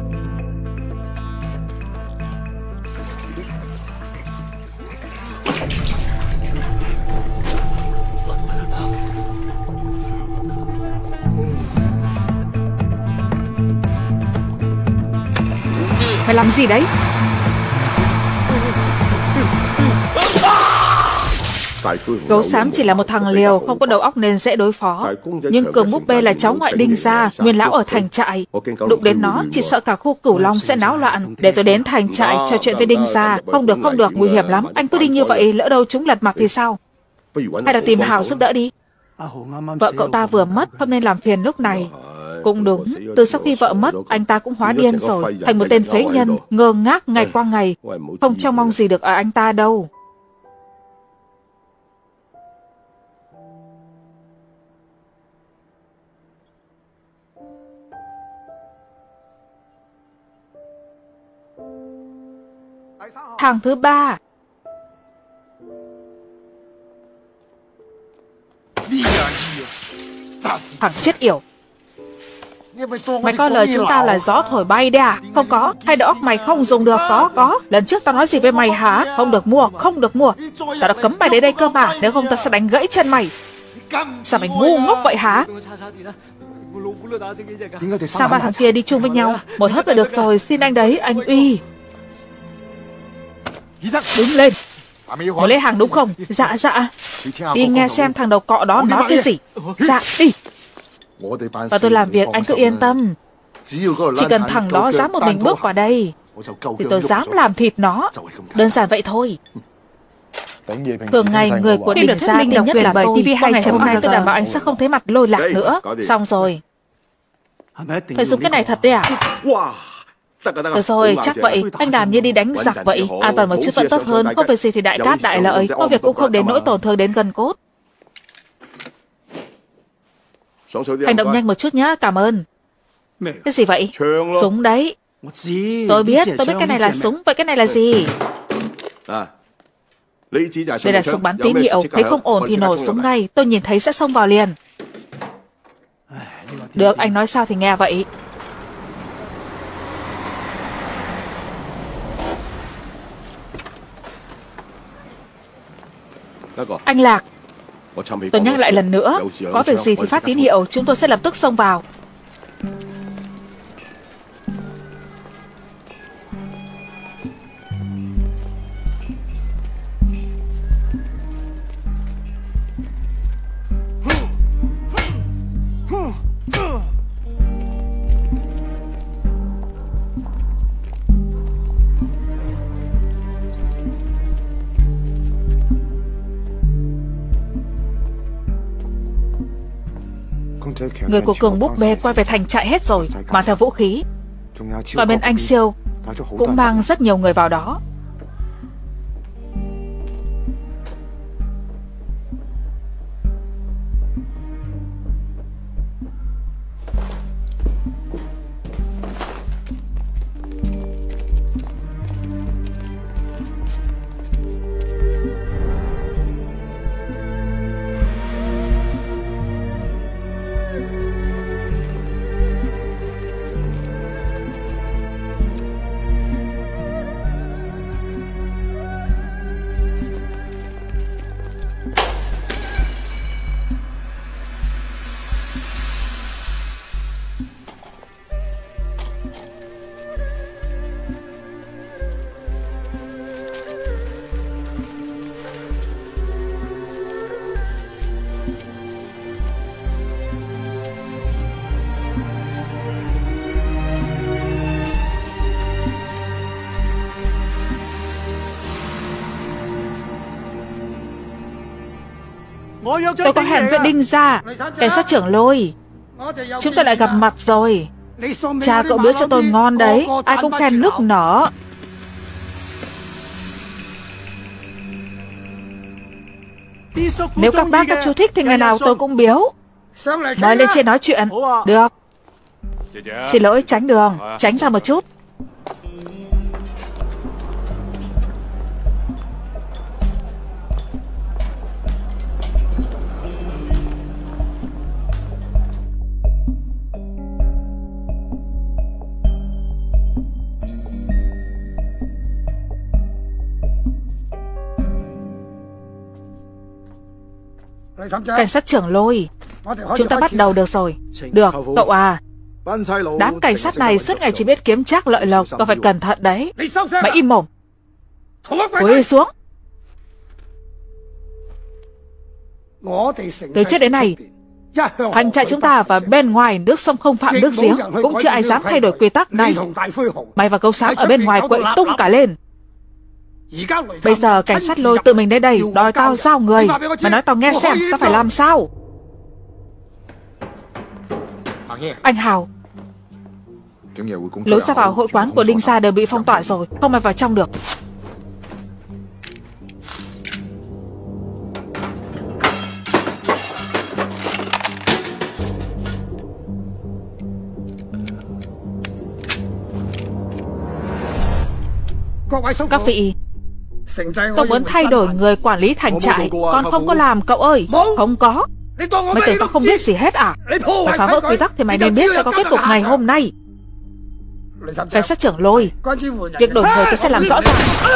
Mày làm gì đấy? Gấu xám chỉ là một thằng liều, không có đầu óc nên dễ đối phó. Nhưng Cường búp bê là cháu ngoại Đinh gia, nguyên lão ở thành trại. Đụng đến nó, chỉ sợ cả khu Cửu Long sẽ náo loạn. Để tôi đến thành trại trò chuyện với Đinh gia. Không được, không được, nguy hiểm lắm. Anh cứ đi như vậy, lỡ đâu chúng lật mặt thì sao? Hay là tìm Hào giúp đỡ đi. Vợ cậu ta vừa mất, không nên làm phiền lúc này. Cũng đúng, từ sau khi vợ mất, anh ta cũng hóa điên rồi, thành một tên phế nhân, ngơ ngác ngày qua ngày. Không trông mong gì được ở anh ta đâu. Hàng thứ ba. Thằng chết yểu. Mày coi lời chúng ta là gió thổi bay đấy à? Không có, hay đầu óc mày không dùng được? Có, có. Lần trước tao nói gì với mày hả? Không được mua, không được mua. Tao đã cấm mày đến đây cơ mà, nếu không tao sẽ đánh gãy chân mày. Sao mày ngu ngốc vậy hả? Sao ba thằng kia đi chung với nhau? Một hớp là được rồi, xin anh đấy, anh Uy. Đứng lên. Muốn lấy hàng đúng không? Dạ, dạ. Đi nghe xem thằng đầu cọ đó nói cái gì. Dạ, đi. Và tôi làm việc, anh cứ yên tâm. Chỉ cần thằng đó dám một mình bước vào đây thì tôi dám làm thịt nó. Đơn giản vậy thôi. Thường ngày người của Đinh gia tin nhất là bởi ti vi hai chấm hai, tôi đảm bảo anh sẽ không thấy mặt Lôi Lạc nữa. Xong rồi. Phải dùng cái này thật đấy à? Được rồi, chắc vậy. Anh Đàm như đi đánh giặc vậy. An toàn một chút vẫn tốt hơn. Không việc gì thì đại cát đại lợi. Có việc cũng không đến nỗi tổn thương đến gần cốt. Hành động nhanh một chút nhá, cảm ơn. Cái gì vậy? Súng đấy. Tôi biết, tôi biết cái này là súng. Vậy cái này là gì? Đây là súng bắn tín hiệu. Thấy không ổn thì nổ súng ngay. Tôi nhìn thấy sẽ xông vào liền. Được, anh nói sao thì nghe vậy. Anh Lạc, tôi nhắc lại lần nữa, có việc gì thì phát tín hiệu, chúng tôi sẽ lập tức xông vào. Người của cường búp bê quay về thành trại hết rồi, mang theo vũ khí. Còn bên anh Siêu cũng mang rất nhiều người vào đó. Tôi có hẹn với Đinh Gia, cảnh sát trưởng Lôi. Chúng ta lại gặp mặt rồi. Cha cậu biếu cho tôi ngon đấy, ai cũng khen nức nở. Nếu các bác các chú thích thì ngày nào tôi cũng biếu. Mời lên trên nói chuyện. Được. Xin lỗi, tránh đường, tránh ra một chút. Cảnh sát trưởng Lôi, chúng ta bắt đầu được rồi. Được, cậu à. Đám cảnh sát này suốt ngày chỉ biết kiếm trác lợi lộc, cậu phải cẩn thận đấy. Mày im mồm. Cúi xuống. Từ trước đến nay, thành trại chúng ta và bên ngoài nước sông không phạm nước giếng, cũng chưa ai dám thay đổi quy tắc này. Mày và Gấu Xám ở bên ngoài quậy tung cả lên. Bây giờ cảnh sát Lôi tự mình đến đây đòi tao giao người. Mày nói tao nghe xem tao phải làm sao. Anh Hào, lối ra vào hội quán của Đinh Gia đều bị phong tỏa rồi, không ai vào trong được. Các vị, tôi muốn thay đổi người quản lý thành trại. Con không có làm cậu ơi. Không có. Mày tưởng tao không biết gì hết à? Mày phá vỡ quy tắc thì mày nên biết sẽ có kết cục ngày hôm nay. Cảnh sát trưởng Lôi, việc đổi người tôi sẽ làm rõ ràng.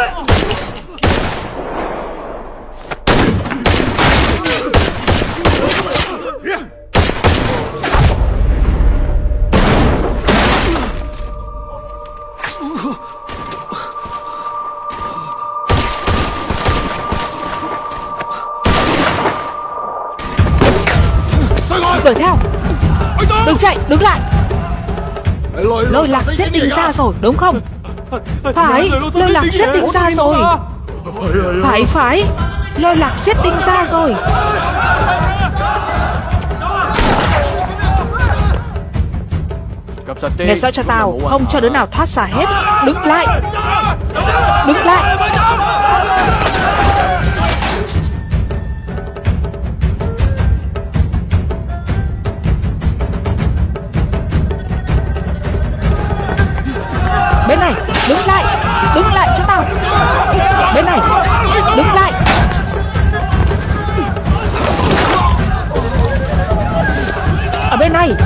Đuổi theo. Đừng chạy, đứng lại. Lôi Lạc giết Đinh Gia rồi, đúng không? Phải, Lôi Lạc giết Đinh Gia rồi. Phải, phải, Lôi Lạc giết Đinh Gia rồi. Nghe rõ cho tao, không cho đứa nào thoát ra hết. Đứng lại. Đứng lại. Bên này, đứng lại. Đứng lại cho tao. Bên này, đứng lại. Ở bên này.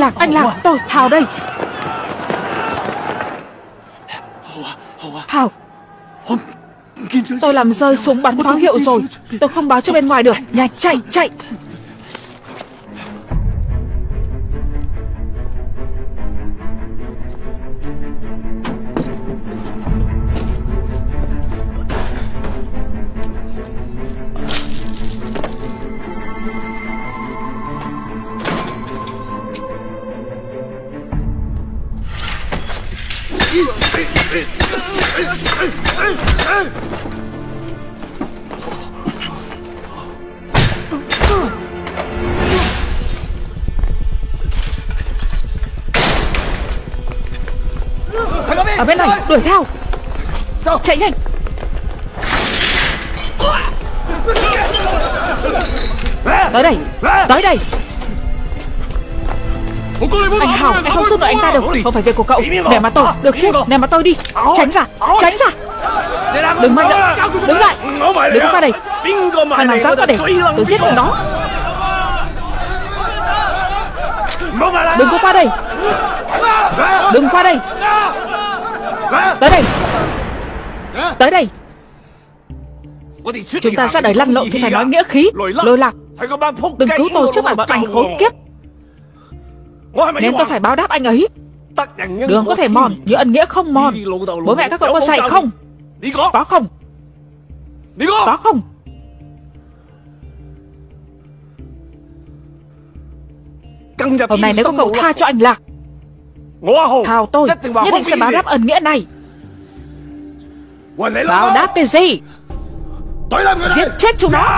Lạc, anh Lạc, tôi, Hào đây. Hào, tôi làm rơi súng bắn pháo hiệu rồi. Tôi không báo cho bên ngoài được. Nhanh, chạy, chạy. Ở bên này, đuổi theo. Chạy nhanh. Tới đây, tới đây. Anh Hào, anh không giúp được anh ta được. Không phải việc của cậu. Nè mà tôi, được chứ. Nè mà tôi đi. Tránh ra, tránh ra. Đừng manh động, đứng lại. Đừng có qua đây. Thằng nào dám qua đây, tôi giết thằng đó. Đừng có qua đây. Đừng qua đây. Tới đây. Tới đây. Chúng ta ra đời lăn lộn thì phải nói nghĩa khí. Lôi Lạc, đừng cứu tôi trước mặt bọn anh khốn kiếp. Nên tôi phải báo đáp anh ấy. Đường có thể mòn, nhưng ân nghĩa không mòn. Bố mẹ các cậu có dạy không? Có không? Có không? Hôm nay nếu có cậu tha cho anh Lạc, Hào tôi nhất định sẽ báo đáp ân nghĩa này. Báo đáp cái gì? Giết chết chúng nó.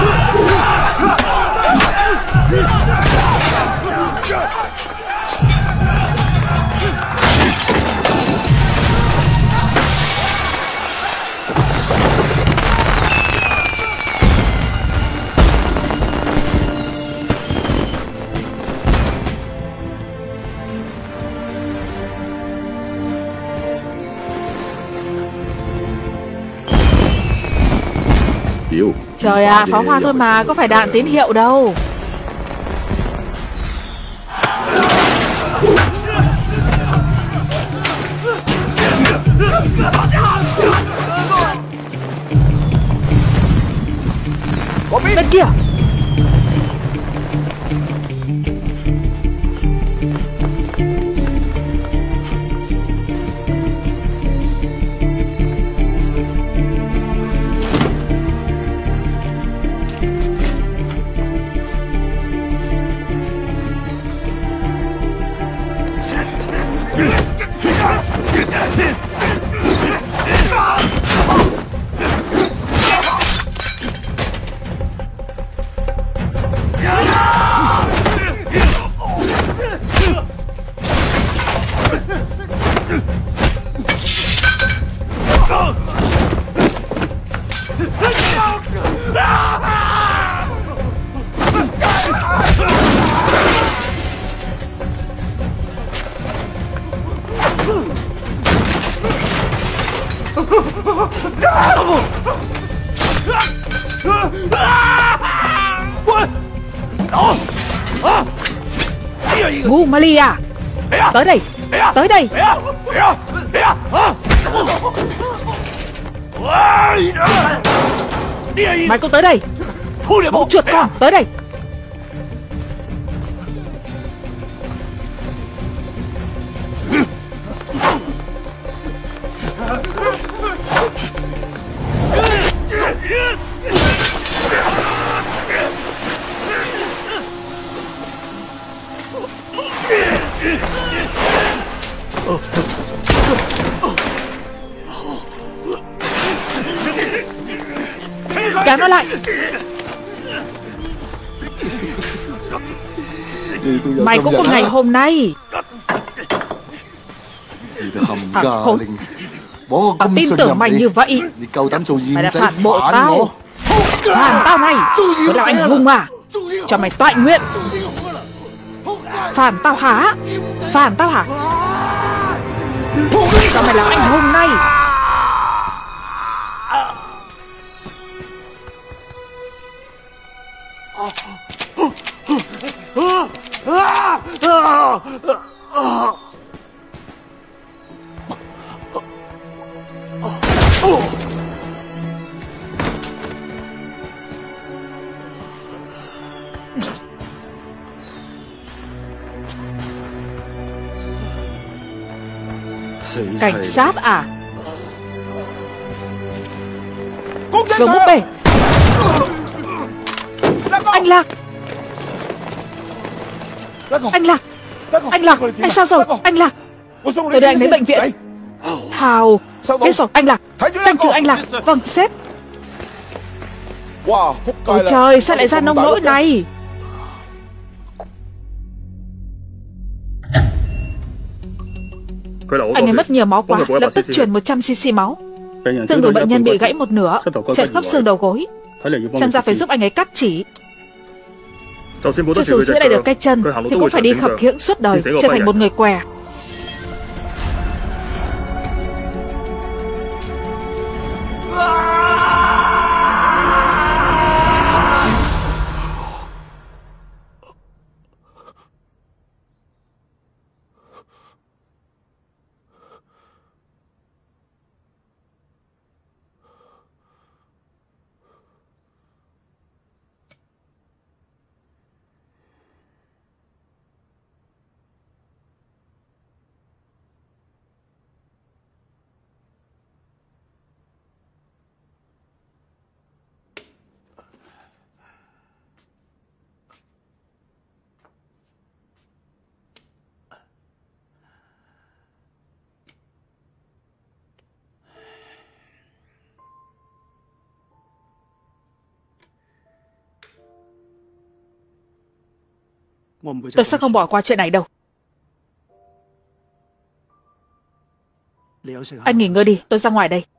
Trời ạ, à, pháo hoa thôi mà, có phải đạn tín hiệu đâu. Bên kia. Ngu Malia, tới đây, tới đây. Mày cũng tới đây. Bố chuột con, tới đây. Kéo nó lại. Mày cũng có ngày hôm nay. Thằng khốn, tao tin tưởng mày như vậy. Mày đã phản bội tao. Phản tao này, tôi là anh hùng à? Cho mày toại nguyện. Phản tao hả? Phản tao hả? Sao mày là anh hùng này? Cảnh sát à? Gấu búp bê. Anh Lạc. Anh Lạc. Anh Lạc, anh sao rồi? Anh Lạc, tôi đưa anh đến bệnh viện. Hào, biết rồi, anh Lạc. Tăng trưởng anh Lạc. Vâng, sếp. Ôi trời, sao lại ra nông nỗi này? Anh ấy mất nhiều máu quá, lập tức truyền một trăm xê xê máu. Tương đối bệnh nhân bị gãy một nửa, chật khớp xương đầu gối. Xem ra phải giúp anh ấy cắt chỉ. Cho dù giữ lại được cái chân thì cũng phải đi khập khiễng suốt đời, trở thành một người què. Tôi sẽ không bỏ qua chuyện này đâu. Anh nghỉ ngơi đi, tôi ra ngoài đây.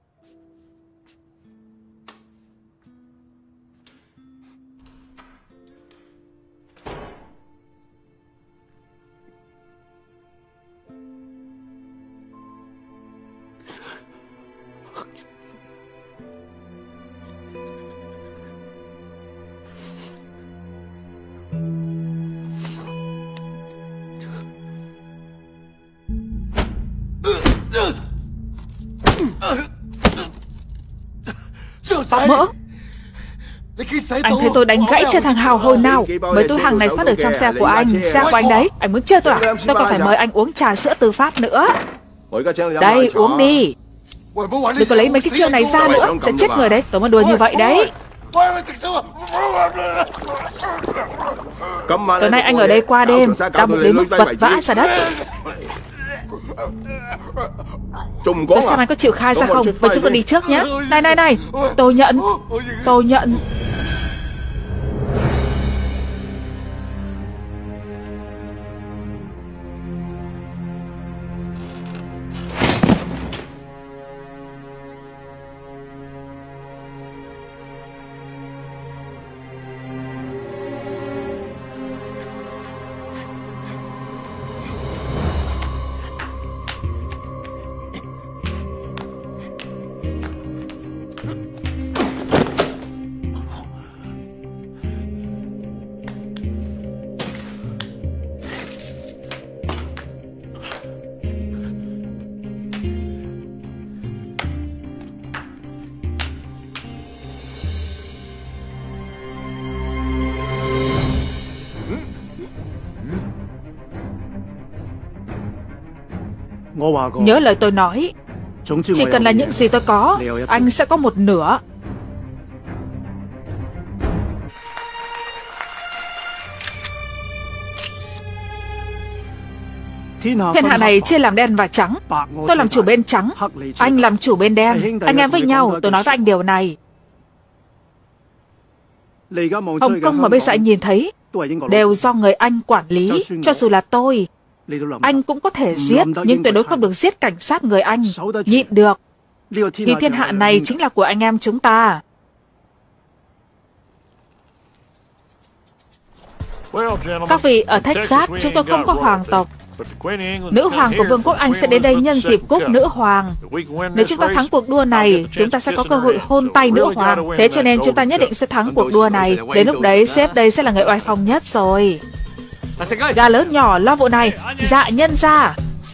Bác Mỡ, anh thấy tôi đánh gãy chân thằng Hào hồi nào? Mấy túi hàng này xuất ở trong xe của anh. Xe của anh đấy. Anh muốn chơi tôi à? Tôi còn phải mời anh uống trà sữa tư pháp nữa. Đây, uống đi. Đừng có lấy mấy cái chiêu này ra nữa, sẽ chết người đấy. Tôi mới đùa như vậy đấy. Tối nay anh ở đây qua đêm, đau bụng đến mức vật vã ra đất. Tôi xem anh có chịu khai ra không. Vậy chúng tôi đi trước nhé. Này này này, tôi nhận. Tôi nhận. Nhớ lời tôi nói, chỉ cần là những gì tôi có, anh sẽ có một nửa. Thiên hạ này chia làm đen và trắng. Tôi làm chủ bên trắng, anh làm chủ bên đen. Anh em với nhau, tôi nói với anh điều này. Hồng Kông mà bây giờ anh nhìn thấy đều do người Anh quản lý. Cho dù là tôi, anh cũng có thể giết, nhưng tuyệt đối không được giết cảnh sát người Anh. Nhịn được thì thiên hạ này chính là của anh em chúng ta. Các vị, ở Texas chúng tôi không có hoàng tộc. Nữ hoàng của Vương quốc Anh sẽ đến đây nhân dịp cúp nữ hoàng. Nếu chúng ta thắng cuộc đua này, chúng ta sẽ có cơ hội hôn tay nữ hoàng. Thế cho nên chúng ta nhất định sẽ thắng cuộc đua này. Đến lúc đấy, sếp đây sẽ là người oai phong nhất rồi. Gà lớn nhỏ lo vụ này. Dạ nhân ra.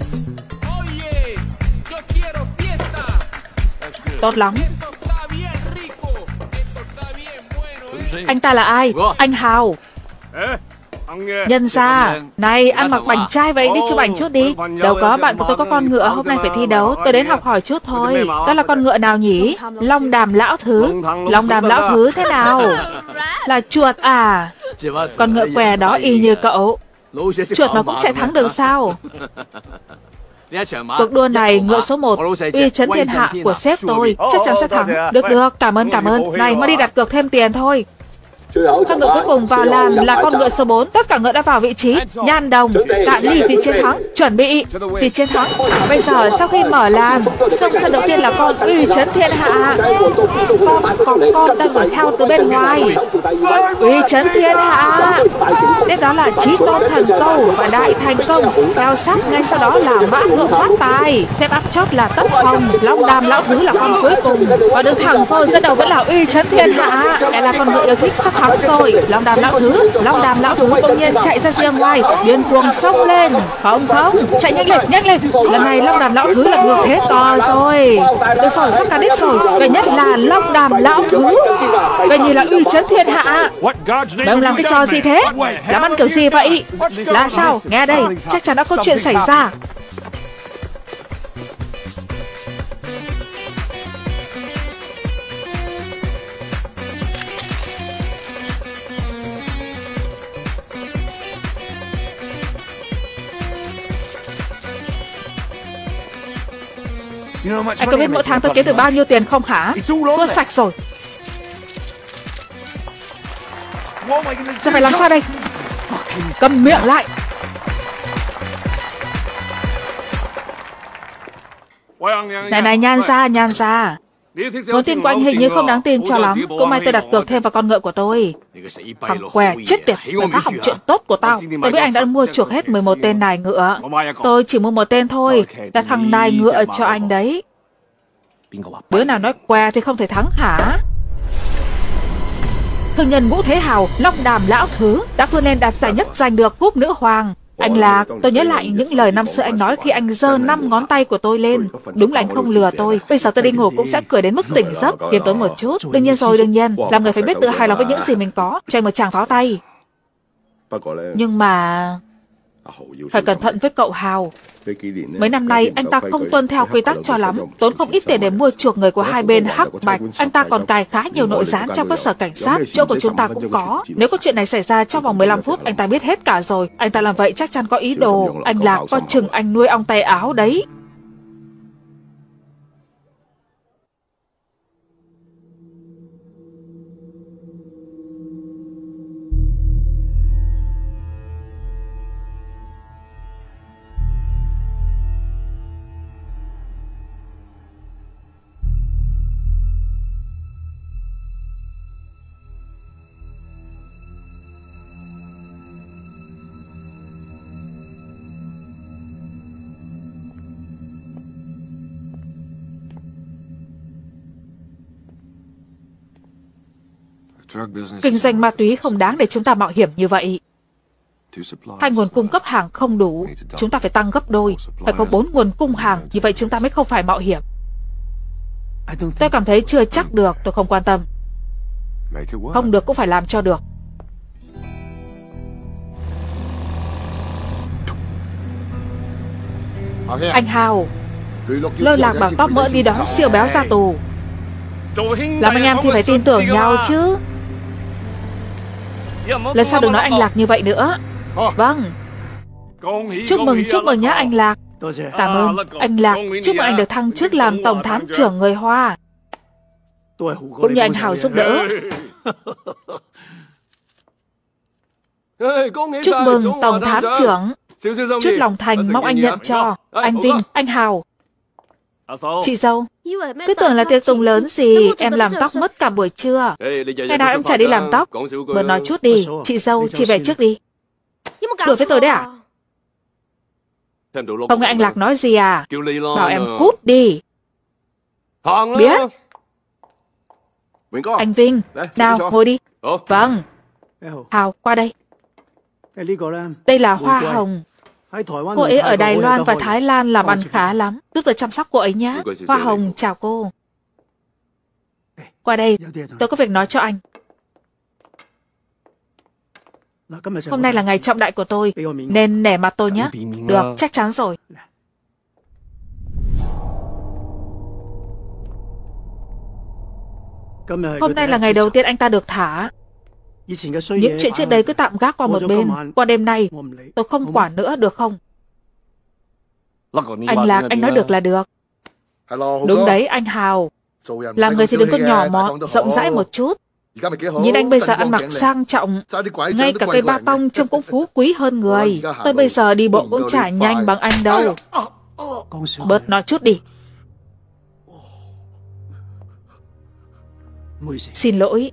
Tốt lắm. Anh ta là ai? Anh Hào. Nhân gia, này ăn mặc bảnh trai vậy, đi chụp ảnh chút đi. Đâu có, bạn của tôi có con ngựa, hôm nay phải thi đấu, tôi đến học hỏi chút thôi. Đó là con ngựa nào nhỉ? Long Đàm Lão Thứ. Long Đàm Lão Thứ thế nào? Là chuột à? Con ngựa què đó y như cậu. Chuột mà cũng chạy thắng được sao? Cuộc đua này ngựa số một uy chấn thiên hạ của sếp tôi, chắc chắn sẽ thắng. Được được, cảm ơn cảm ơn. Này, mau đi đặt cược thêm tiền thôi. Con ngựa cuối cùng vào làn là con ngựa số bốn. Tất cả ngựa đã vào vị trí. Nhan đồng, Cạn Ly vì chiến thắng, chuẩn bị vì chiến thắng. Bây giờ sau khi mở làn, xông sân đầu tiên là con uy chấn thiên hạ. Con có con đang đuổi theo từ bên ngoài. Uy chấn thiên hạ. Tiếp đó là Chí Tôn Thần Câu và Đại Thành Công. Theo sát ngay sau đó là Mã Ngựa Phát Tài. Tiếp áp chót là Tất Hồng. Long Đàm Lão Thứ là con cuối cùng. Và đứng thẳng rồi, dẫn đầu vẫn là uy chấn thiên hạ. Đây là con ngựa yêu thích sắp thắng rồi. Long Đàm Lão Thứ, Long Đàm Lão Thứ bỗng nhiên chạy ra riêng ngoài, điên cuồng xông lên. Không không, chạy nhanh lên, nhanh lên. Lần này Long Đàm Lão Thứ là ngược thế cò rồi. Được rồi, sắp cả đích rồi. Về nhất là Long Đàm Lão Thứ, về như là uy chấn thiên hạ. Mấy ông làm cái trò gì thế? Làm ăn kiểu gì vậy? Là sao? Nghe đây, chắc chắn đã có chuyện xảy ra. Anh có biết mỗi tháng tôi kiếm được bao nhiêu tiền không hả? Thua sạch rồi. Giờ phải làm sao đây? Cầm miệng lại. Này này, Nhan gia, Nhan gia, nguồn tin của anh hình như không đáng tin cho lắm. Cũng may tôi đặt cược thêm vào con ngựa của tôi. Thằng què chết tiệt, mày phá hỏng chuyện tốt của tao. Tôi biết anh đã mua chuộc hết mười một tên nài ngựa. Tôi chỉ mua một tên thôi, là thằng nài ngựa cho anh đấy. Đứa nào nói què thì không thể thắng hả? Thương nhân Ngũ Thế Hào, Long Đàm Lão Thứ đã vươn lên đạt giải nhất, giành được cúp nữ hoàng. Anh Lạc, tôi nhớ lại những lời năm xưa anh nói khi anh giơ năm ngón tay của tôi lên. Đúng là anh không lừa tôi. Bây giờ tôi đi ngủ cũng sẽ cười đến mức tỉnh giấc, kiềm tốn một chút. Đương nhiên rồi, đương nhiên, làm người phải biết tự hài lòng với những gì mình có. Cho anh một tràng pháo tay. Nhưng mà phải cẩn thận với cậu Hào. Mấy năm nay anh ta không tuân theo quy tắc cho lắm, tốn không ít tiền để mua chuộc người của hai bên hắc bạch. Anh ta còn cài khá nhiều nội gián trong cơ sở cảnh sát, chỗ của chúng ta cũng có. Nếu có chuyện này xảy ra trong vòng mười lăm phút, anh ta biết hết cả rồi. Anh ta làm vậy chắc chắn có ý đồ. Anh Lạc, coi chừng anh nuôi ong tay áo đấy. Kinh doanh ma túy không đáng để chúng ta mạo hiểm như vậy. Hai nguồn cung cấp hàng không đủ, chúng ta phải tăng gấp đôi. Phải có bốn nguồn cung hàng, như vậy chúng ta mới không phải mạo hiểm. Tôi cảm thấy chưa chắc được, tôi không quan tâm. Không được cũng phải làm cho được. Anh Hào, lôi lạc bảo tóc mỡ đi đón siêu béo ra tù. Làm anh em thì phải tin tưởng nhau chứ. Lần sau đừng nói anh Lạc như vậy nữa. Vâng. Chúc mừng, chúc mừng nhé anh Lạc. Cảm ơn anh Lạc. Chúc mừng anh được thăng chức làm tổng thám trưởng người Hoa. Cũng như anh Hào giúp đỡ. Chúc mừng tổng thám trưởng. Chút lòng thành mong anh nhận cho. Anh Vinh, anh Hào. Chị dâu, cứ tưởng là tiệc tùng lớn gì, em làm tóc mất cả buổi trưa. Ngày nào em chả đi làm tóc. Vừa nói chút đi, chị dâu, chị về trước đi. Đùa với tôi đấy à? Không nghe anh Lạc nói gì à? Bảo em cút đi. Biết. Anh Vinh, nào ngồi đi. Vâng. Hào, qua đây. Đây là hoa hồng. Cô ấy ở Đài Loan và Thái Lan làm ăn khá lắm. Giúp tôi chăm sóc cô ấy nhé. Hoa hồng, chào cô. Qua đây, tôi có việc nói cho anh. Hôm nay là ngày trọng đại của tôi, nên nể mặt tôi nhé. Được, chắc chắn rồi. Hôm nay là ngày đầu tiên anh ta được thả. Những chuyện trước đây cứ tạm gác qua một bên. Qua đêm nay, tôi không quản nữa, được không? Anh Lạc, anh nói được là được. Đúng đấy, anh Hào. Làm người thì đừng có nhỏ mọn, rộng rãi một chút. Nhìn anh bây giờ ăn mặc sang trọng, ngay cả cây ba tông trông cũng phú quý hơn người. Tôi bây giờ đi bộ cũng chả nhanh bằng anh đâu. Bớt nói chút đi. Xin lỗi.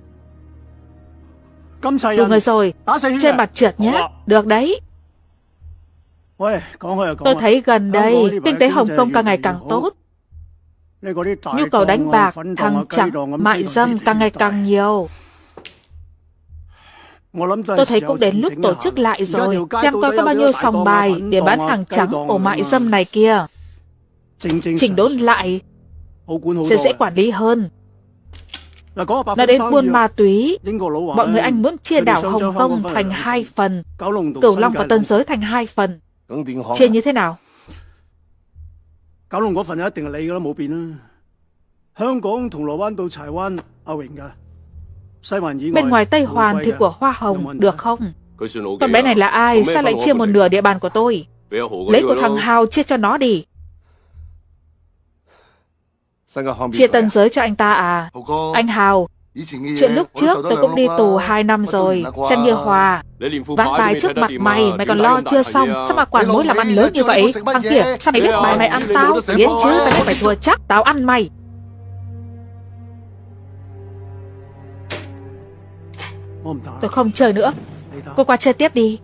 Đủ người rồi, chơi mặt trượt nhé. Được đấy. Tôi thấy gần đây, kinh tế Hồng Kông càng ngày càng tốt. Nhu cầu đánh bạc, thằng chặt, mại dâm càng ngày càng nhiều. Tôi thấy cũng đến lúc tổ chức lại rồi, xem coi có bao nhiêu sòng bài để bán hàng trắng ổ mại dâm này kia. Chỉnh đốn lại sẽ dễ quản lý hơn. Nói đến buôn ma túy, mọi người Anh muốn chia đảo Hồng Kông thành hai phần, Cửu Long và Tân Giới thành hai phần. Chia như thế nào? Bên ngoài Tây Hoàn thì của Hoa Hồng, được không? Con bé này là ai? Sao lại chia một nửa địa bàn của tôi? Lấy của thằng Hào chia cho nó đi. Chia Tân Giới cho anh ta à? Anh Hào, chuyện lúc trước tôi cũng đi tù hai năm rồi, xem như hòa. Ván bài trước mặt mày, mày còn lo chưa xong, sao mà quản mối làm ăn lớn như vậy? Thằng kia, sao mày biết bài mày ăn tao? Biết chứ, tao biết mày thua chắc, tao ăn mày. Tôi không chơi nữa. Cô qua chơi tiếp đi.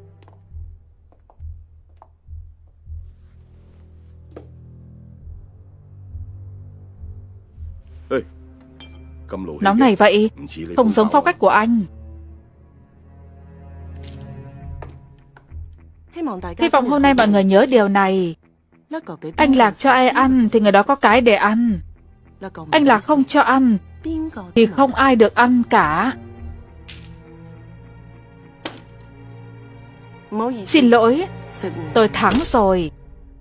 Nóng này vậy, không giống phong cách của anh. Hy vọng hôm nay mọi người nhớ điều này. Anh Lạc cho ai ăn thì người đó có cái để ăn. Anh Lạc không cho ăn thì không ai được ăn cả. Xin lỗi, tôi thắng rồi.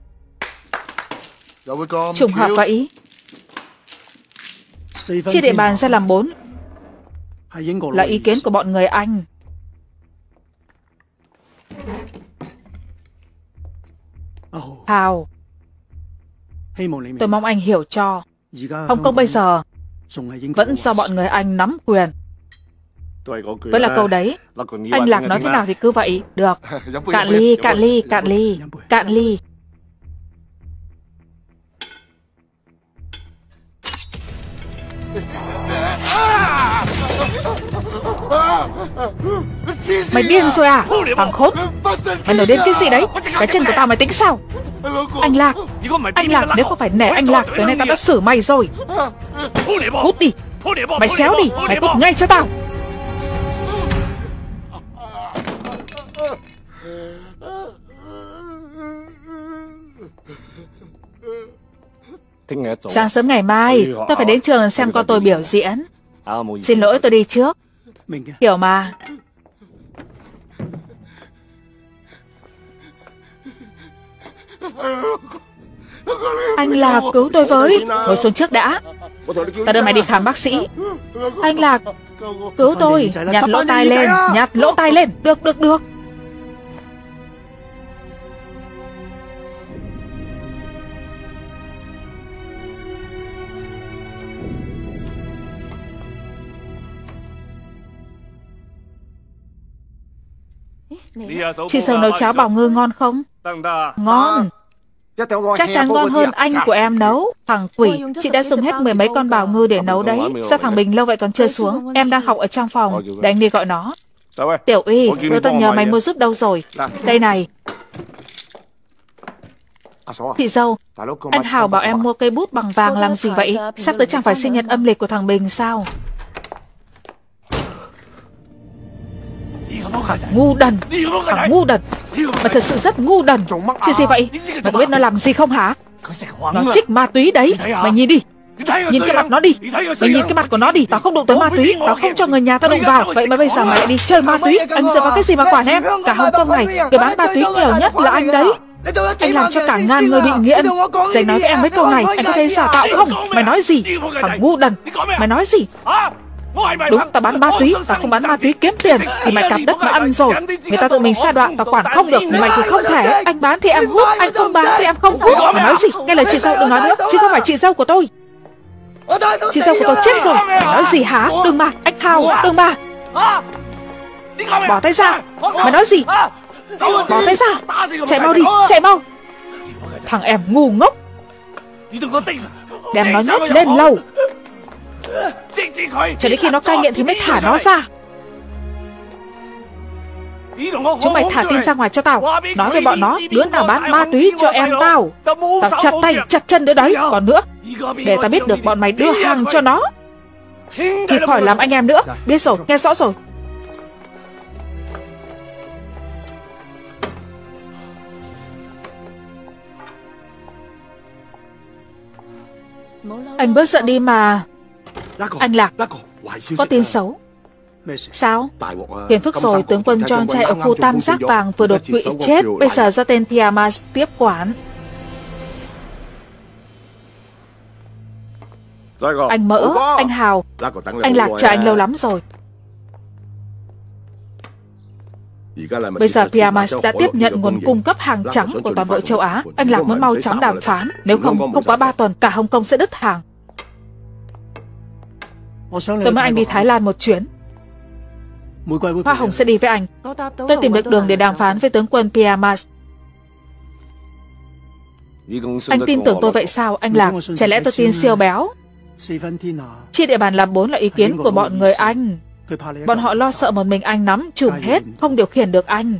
Trùng hợp vậy. Chia địa bàn ra làm bốn là ý kiến của bọn người Anh. Hào, tôi mong anh hiểu cho. Hồng Kông bây giờ vẫn do bọn người Anh nắm quyền. Với là câu đấy, anh Lạc nói thế nào thì cứ vậy. Được. Cạn ly, cạn ly, cạn ly, cạn ly. Mày điên rồi à? Thằng khốn, mày nổi điên cái gì đấy? Cái chân của tao mày tính sao? Anh Lạc, anh Lạc, nếu không phải nể anh Lạc, tối nay tao đã xử mày rồi. Cút đi, mày xéo đi, mày cút ngay cho tao. Sáng sớm ngày mai, tôi phải đến trường xem con tôi biểu diễn. Xin lỗi, tôi đi trước. Hiểu mà. Anh Lạc, cứu tôi với. Ngồi xuống trước đã. Tao đưa mày đi khám bác sĩ. Anh Lạc, cứu tôi. Nhặt lỗ tai lên, nhặt lỗ tai lên. Được, được, được. Chị Sầu nấu cháo bào ngư ngon không? Ngon. Chắc chắn ngon hơn anh của em nấu. Thằng quỷ, chị đã dùng hết mười mấy con bào ngư để nấu đấy. Sao thằng Bình lâu vậy còn chưa xuống? Em đang học ở trong phòng, để anh đi gọi nó. Tiểu Uy, tôi tôi nhờ mày mua giúp đâu rồi? Đây này. Chị dâu, anh Hào bảo em mua cây bút bằng vàng làm gì vậy? Sắp tới chẳng phải sinh nhật âm lịch của thằng Bình sao? Thằng ngu đần, thằng ngu đần. Mày thật sự rất ngu đần. Chuyện gì vậy? Mày có biết nó làm gì không hả? Nó trích ma túy đấy. Mày nhìn đi. Nhìn cái mặt nó đi. Mày nhìn cái mặt của nó đi. Tao không đụng tới ma túy. Tao không cho người nhà tao đụng vào. Vậy mà bây giờ mày lại đi chơi ma túy. Anh dựa vào cái gì mà quản em? Cả Hồng Kông này, người bán ma túy nhiều nhất là anh đấy. Anh làm cho cả ngàn người bị nghiện. Giày nói với em mấy câu này, anh có thấy giả tạo không? Mày nói gì? Thằng ngu đần. Mày nói gì? Đúng, tao bán ma túy. Tao không bán ma túy kiếm tiền thì mày cạp đất mà ăn rồi. Người ta tự mình sa đoạn, tao quản không được. Mày thì không thể. Anh bán thì em hút, anh không bán thì em không hút. Mày nói gì? Nghe lời chị dâu đừng nói nữa. Chứ không phải chị dâu của tôi. Chị dâu của tôi chết rồi. Mày nói gì hả? Đừng mà, anh Hào, đừng mà. Bỏ tay ra. Mày nói gì? Bỏ tay ra. Chạy mau đi, chạy mau. Thằng em ngu ngốc. Đem nó nhốt lên lâu cho đến khi nó cai nghiện thì mới thả nó ra. Chúng mày thả tin ra ngoài cho tao. Nói với bọn nó, đứa nào bán ma túy cho em tao, tao chặt tay chặt chân đứa đấy. Còn nữa, để tao biết được bọn mày đưa hàng cho nó thì khỏi làm anh em nữa. Biết rồi, nghe rõ rồi. Anh bớt giận đi mà. Anh Lạc, có tin xấu. Sao? Phiền phức rồi, tướng quân John Chay ở khu tam giác vàng vừa đột quỵ chết. Bây giờ do tên Piamas tiếp quản. Anh Mỡ, anh Hào, anh Lạc chờ anh lâu lắm rồi. Bây giờ Piamas đã tiếp nhận nguồn cung cấp hàng trắng của toàn bộ châu Á. Anh Lạc muốn mau chóng đàm phán. Nếu không, không quá ba tuần, cả Hồng Kông sẽ đứt hàng. Tôi muốn anh đi Thái Lan một chuyến. Hoa hồng sẽ đi với anh. Tôi tìm được đường để đàm phán với tướng quân Piamas. Anh tin tưởng tôi vậy sao, anh Lạc? Chả lẽ tôi tin siêu béo? Chia địa bàn làm bốn là ý kiến của bọn người Anh. Bọn họ lo sợ một mình anh nắm chùm hết, không điều khiển được anh.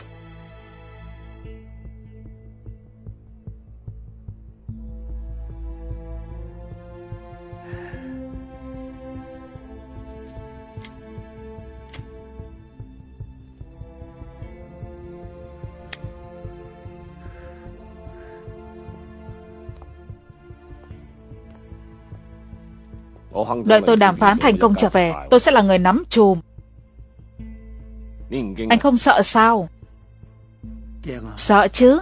Đợi tôi đàm phán thành công trở về, tôi sẽ là người nắm chùm. Anh không sợ sao? Sợ chứ.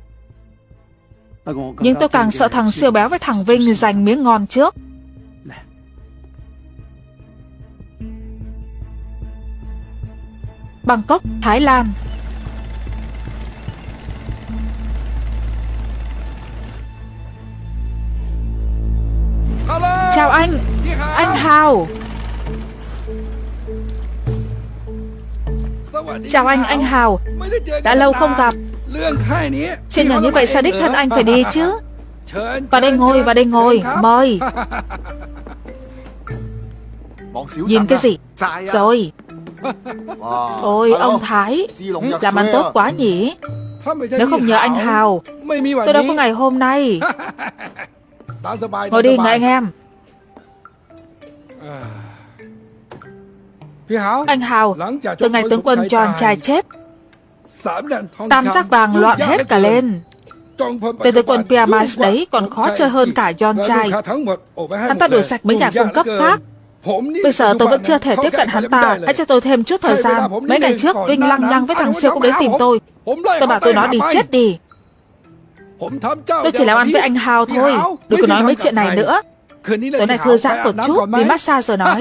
Nhưng tôi càng sợ thằng siêu béo với thằng Vinh giành miếng ngon trước. Bangkok, Thái Lan. Chào anh, anh Hào. Chào anh, anh Hào. Đã lâu không gặp. Chuyện nhỏ như vậy sao đích thân anh phải đi chứ? Vào đây ngồi, vào đây ngồi, mời. Nhìn cái gì? Rồi. Ôi, ông Thái, làm ăn tốt quá nhỉ. Nếu không nhờ anh Hào, tôi đâu có ngày hôm nay. Ngồi đi, ngợi anh em. Anh Hào, từ ngày tướng quân John Chay chết, tam giác vàng loạn hết cả lên. Tên tướng quân Piamas đấy còn khó chơi hơn cả John Chay. Hắn ta đuổi sạch mấy nhà cung cấp khác. Bây giờ tôi vẫn chưa thể tiếp cận hắn ta. Hãy cho tôi thêm chút thời gian. Mấy ngày trước, Vinh lăng nhăng với thằng siêu cũng đến tìm tôi. Tôi bảo tôi nó đi chết đi. Tôi chỉ làm ăn với anh Hào thôi. Đừng có nói mấy chuyện này nữa. Tối nay thư giãn một chút, đi massage rồi nói.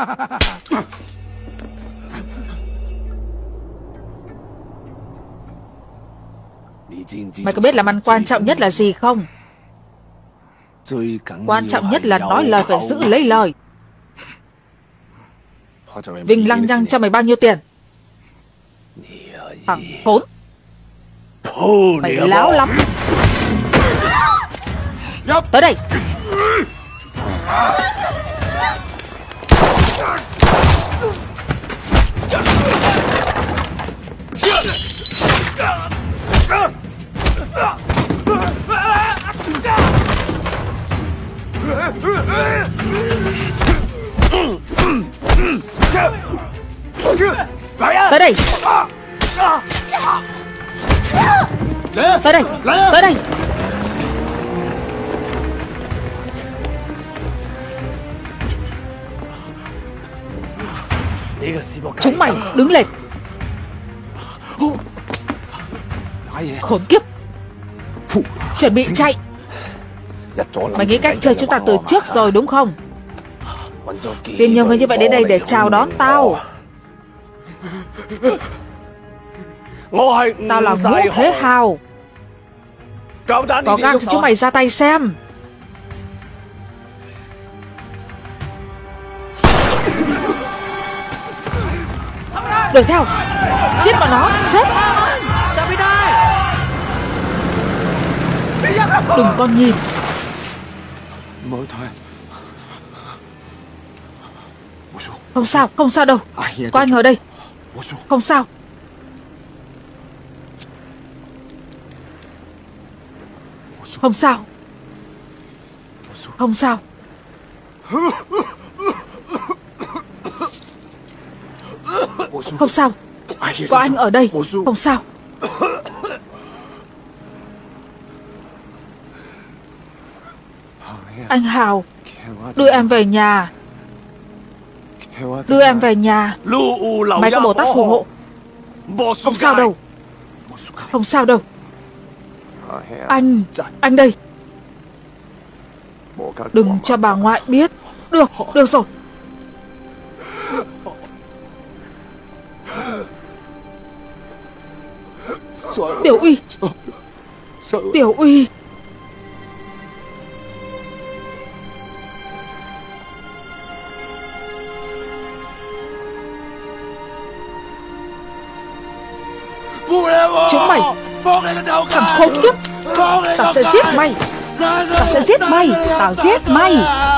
Mày có biết làm ăn quan trọng nhất là gì không? Quan trọng nhất là nói lời phải giữ lấy lời. Vinh lăng nhăng cho mày bao nhiêu tiền? Thằng khốn. Mày láo lắm. Tới đây. Tới đây. Tới đây. Tới đây. Chúng mày đứng lên. Khốn kiếp, chuẩn bị chạy. Mày nghĩ cách chơi chúng ta từ trước rồi đúng không? Tìm nhiều người như vậy đến đây để chào đón tao. Tao là Ngũ Thế Hào. Có gan thì chúng mày ra tay xem. Đuổi theo, giết bọn nó, sếp. Đừng con nhìn. Không sao, không sao đâu. Có anh ở đây. Không sao. Không sao. Không sao. Không sao. Có anh ở đây. Không sao. Anh Hào, đưa em về nhà. Đưa em về nhà. Mày có Bồ Tát phù hộ. Không sao đâu. Không sao đâu. Anh, anh đây. Đừng cho bà ngoại biết. Được, được rồi. Tiểu Uy. Tiểu Uy. Chúng mày, thằng khốn kiếp. Tao sẽ giết mày. Tao sẽ giết mày. Tao giết mày.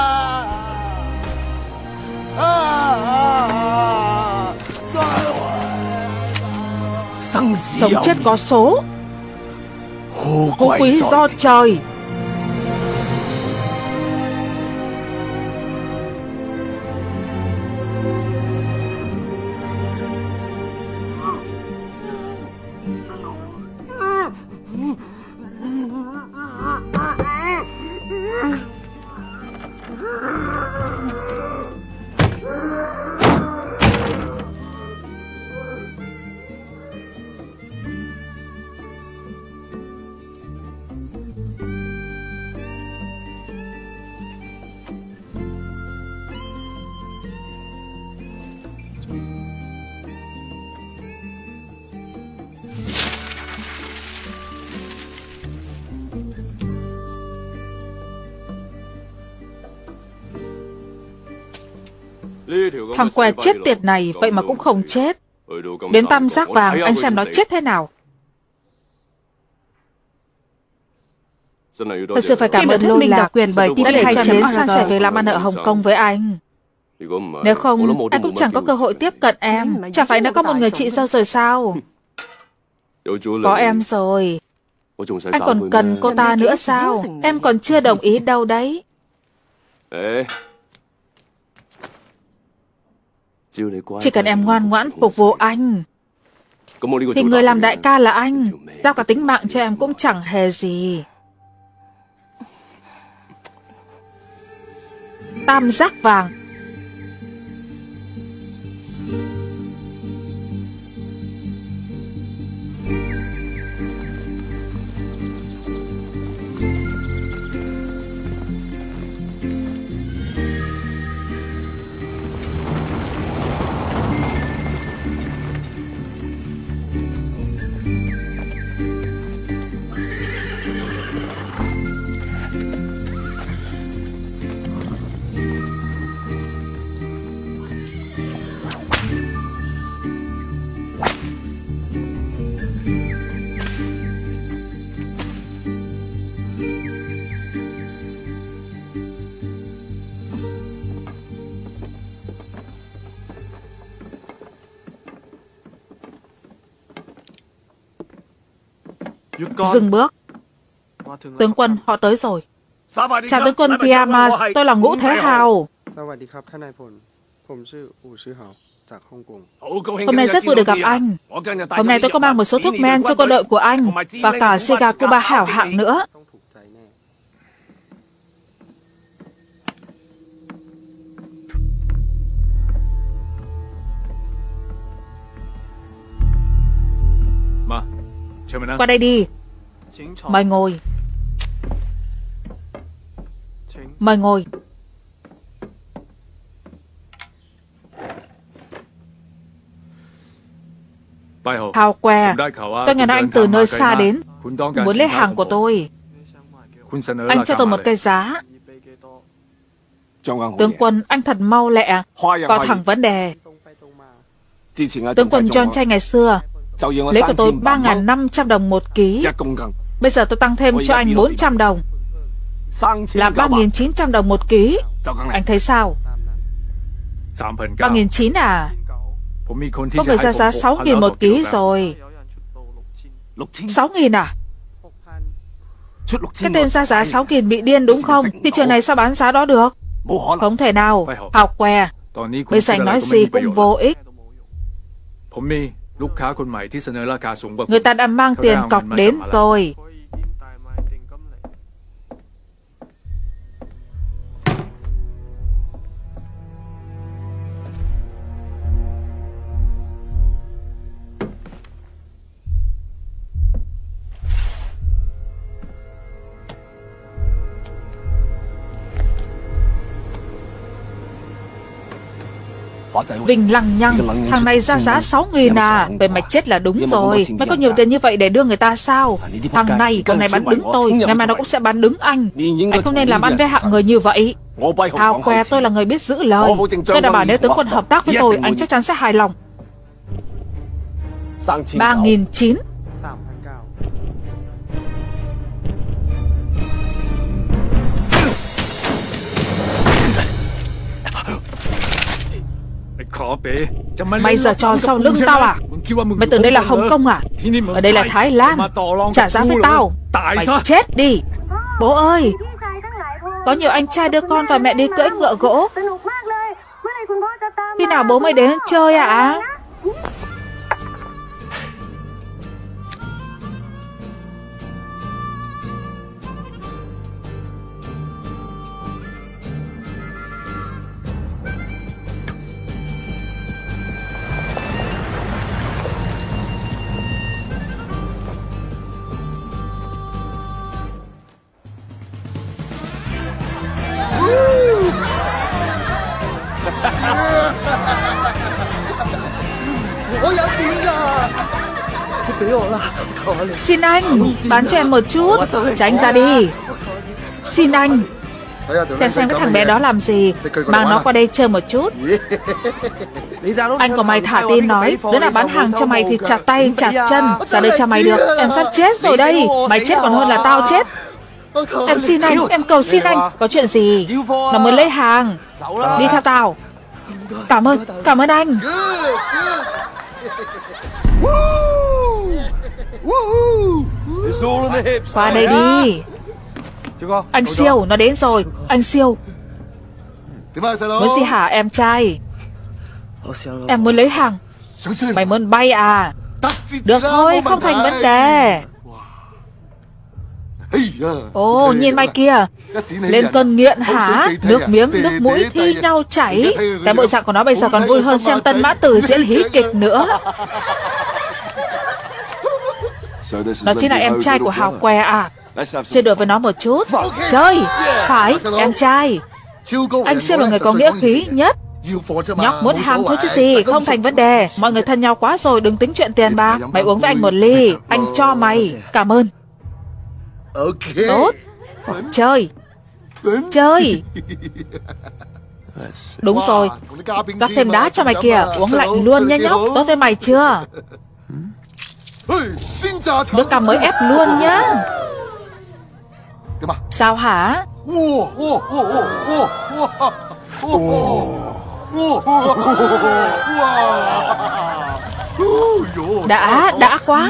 Sống chết có số. Phú quý do trời. Thằng què chết tiệt này vậy mà cũng không chết. Đến tam giác vàng anh xem nó chết thế nào. Thật sự phải cảm ơn Lôi Lạc quyền bởi đã để cho đến san sẻ về làm ăn ở Hồng Kông với anh. Nếu không, anh cũng chẳng có cơ hội tiếp cận em. Chả phải đã có một người chị dâu rồi sao? Có em rồi. Anh còn cần cô ta nữa sao? Em còn chưa đồng ý đâu đấy. Chỉ cần em ngoan ngoãn phục vụ anh thì người làm đại ca là anh. Giao cả tính mạng cho em cũng chẳng hề gì. Tam giác vàng. Dừng bước. Tướng quân, họ tới rồi. Chào tướng quân Piamas, tôi là Ngũ Thế Hào. Hôm nay rất vui được gặp anh. Hôm nay tôi có mang một số thuốc men cho quân đội của anh và cả Shigakuba hảo hạng nữa. Qua đây đi. Mời ngồi. Mời ngồi. Hào què, tôi nghe nói anh từ nơi xa đến, muốn lấy hàng của tôi. Anh cho tôi một cái giá. Tướng quân, anh thật mau lẹ, vào thẳng vấn đề. Tướng quân John Chay ngày xưa lấy của tôi ba nghìn năm trăm đồng một ký. Bây giờ tôi tăng thêm cho anh bốn trăm đồng, là ba nghìn chín trăm đồng một ký. Anh thấy sao? ba nghìn chín trăm à? Có người ra giá sáu nghìn một ký rồi. sáu nghìn à? Cái tên ra giá sáu nghìn bị điên đúng không? Thị trường này sao bán giá đó được? Không thể nào. Hào què, bây giờ anh nói gì cũng vô ích. Người ta đã mang tiền cọc đến rồi. Vinh lằng nhằng, thằng này ra giá sáu nghìn à? Về mạch chết là đúng rồi. Mày có nhiều tiền như vậy để đưa người ta sao? Thằng này, thằng này bán đứng tôi, ngày mai nó cũng sẽ bán đứng anh. Anh không nên làm ăn với hạng người như vậy. Hào què, tôi là người biết giữ lời. Tôi đã bảo nếu tướng quân hợp tác với tôi, anh chắc chắn sẽ hài lòng. Ba nghìn chín. Mày giờ trò sau lưng tao à? Mày tưởng đây là Hồng Kông à? Ở đây là Thái Lan. Trả giá với tao. Mày chết đi. Bố ơi, có nhiều anh trai đưa con và mẹ đi cưỡi ngựa gỗ. Khi nào bố mới đến chơi ạ? Xin anh, bán cho em một chút. Tránh ra đi. Xin anh. Để xem cái thằng bé đó làm gì. Mang nó qua đây chơi một chút. Anh của mày thả tin nói đứa nào bán hàng cho mày thì chặt tay, chặt chân. Ra đây cho mày được. Em sắp chết rồi đây. Mày chết còn hơn là tao chết. Em xin anh, em cầu xin anh. Có chuyện gì? Nó mới lấy hàng. Đi theo tao. Cảm ơn, cảm ơn anh. Qua đây đi. Anh Siêu, nó đến rồi. Anh Siêu. Muốn gì hả em trai? Em muốn lấy hàng. Mày muốn bay à? Được thôi, không thành vấn đề. Ồ, nhìn mày kia. Lên cơn nghiện hả? Nước miếng, nước mũi thi nhau chảy. Cái bộ dạng của nó bây giờ còn vui hơn xem Tân Mã Tử diễn hí kịch nữa. Nó chính là em trai của Hào què à? Chơi đùa với nó một chút. Chơi. Phải, em trai. Anh Siêu là người có nghĩa khí nhất. Nhóc muốn hàng thôi chứ gì. Không thành vấn đề. Mọi người thân nhau quá rồi, đừng tính chuyện tiền bạc. Mày uống với anh một ly. Anh cho mày. Cảm ơn. Tốt. Chơi. Chơi. Đúng rồi. Gắp thêm đá cho mày kìa. Uống lạnh luôn nha nhóc. Tốt với mày chưa? Nước cam mới ép luôn nhá. Sao hả? Đã, đã quá.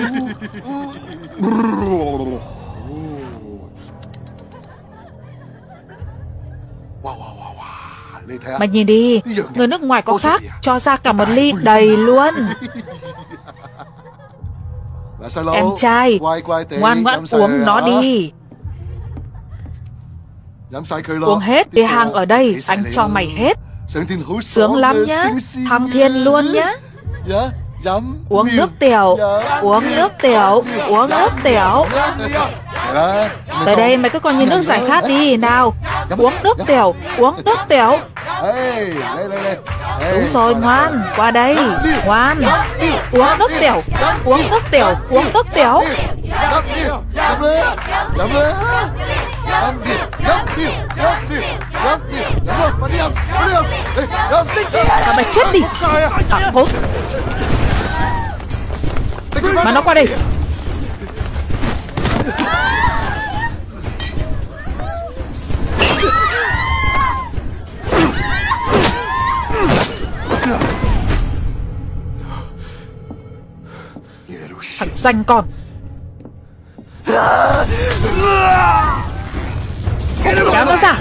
Mày nhìn đi, người nước ngoài có khác, cho ra cả một ly đầy luôn. Em trai, ngoan ngoãn uống nó đi. Uống hết, đi hàng ở đây, anh cho mày hết. Sướng lắm nhá, thăng thiên luôn nhá. Uống nước tiểu, uống nước tiểu, uống nước tiểu. Tới đây mày cứ coi như nước giải khát đi. Nào, uống nước tiểu, uống nước tiểu. Đúng rồi, ngoan, qua đây, ngoan. Uống nước tiểu, uống nước tiểu, uống nước tiểu. Mà mày chết đi. À, thôi. Mà nó qua đây. Thằng danh con. Kéo nó ra.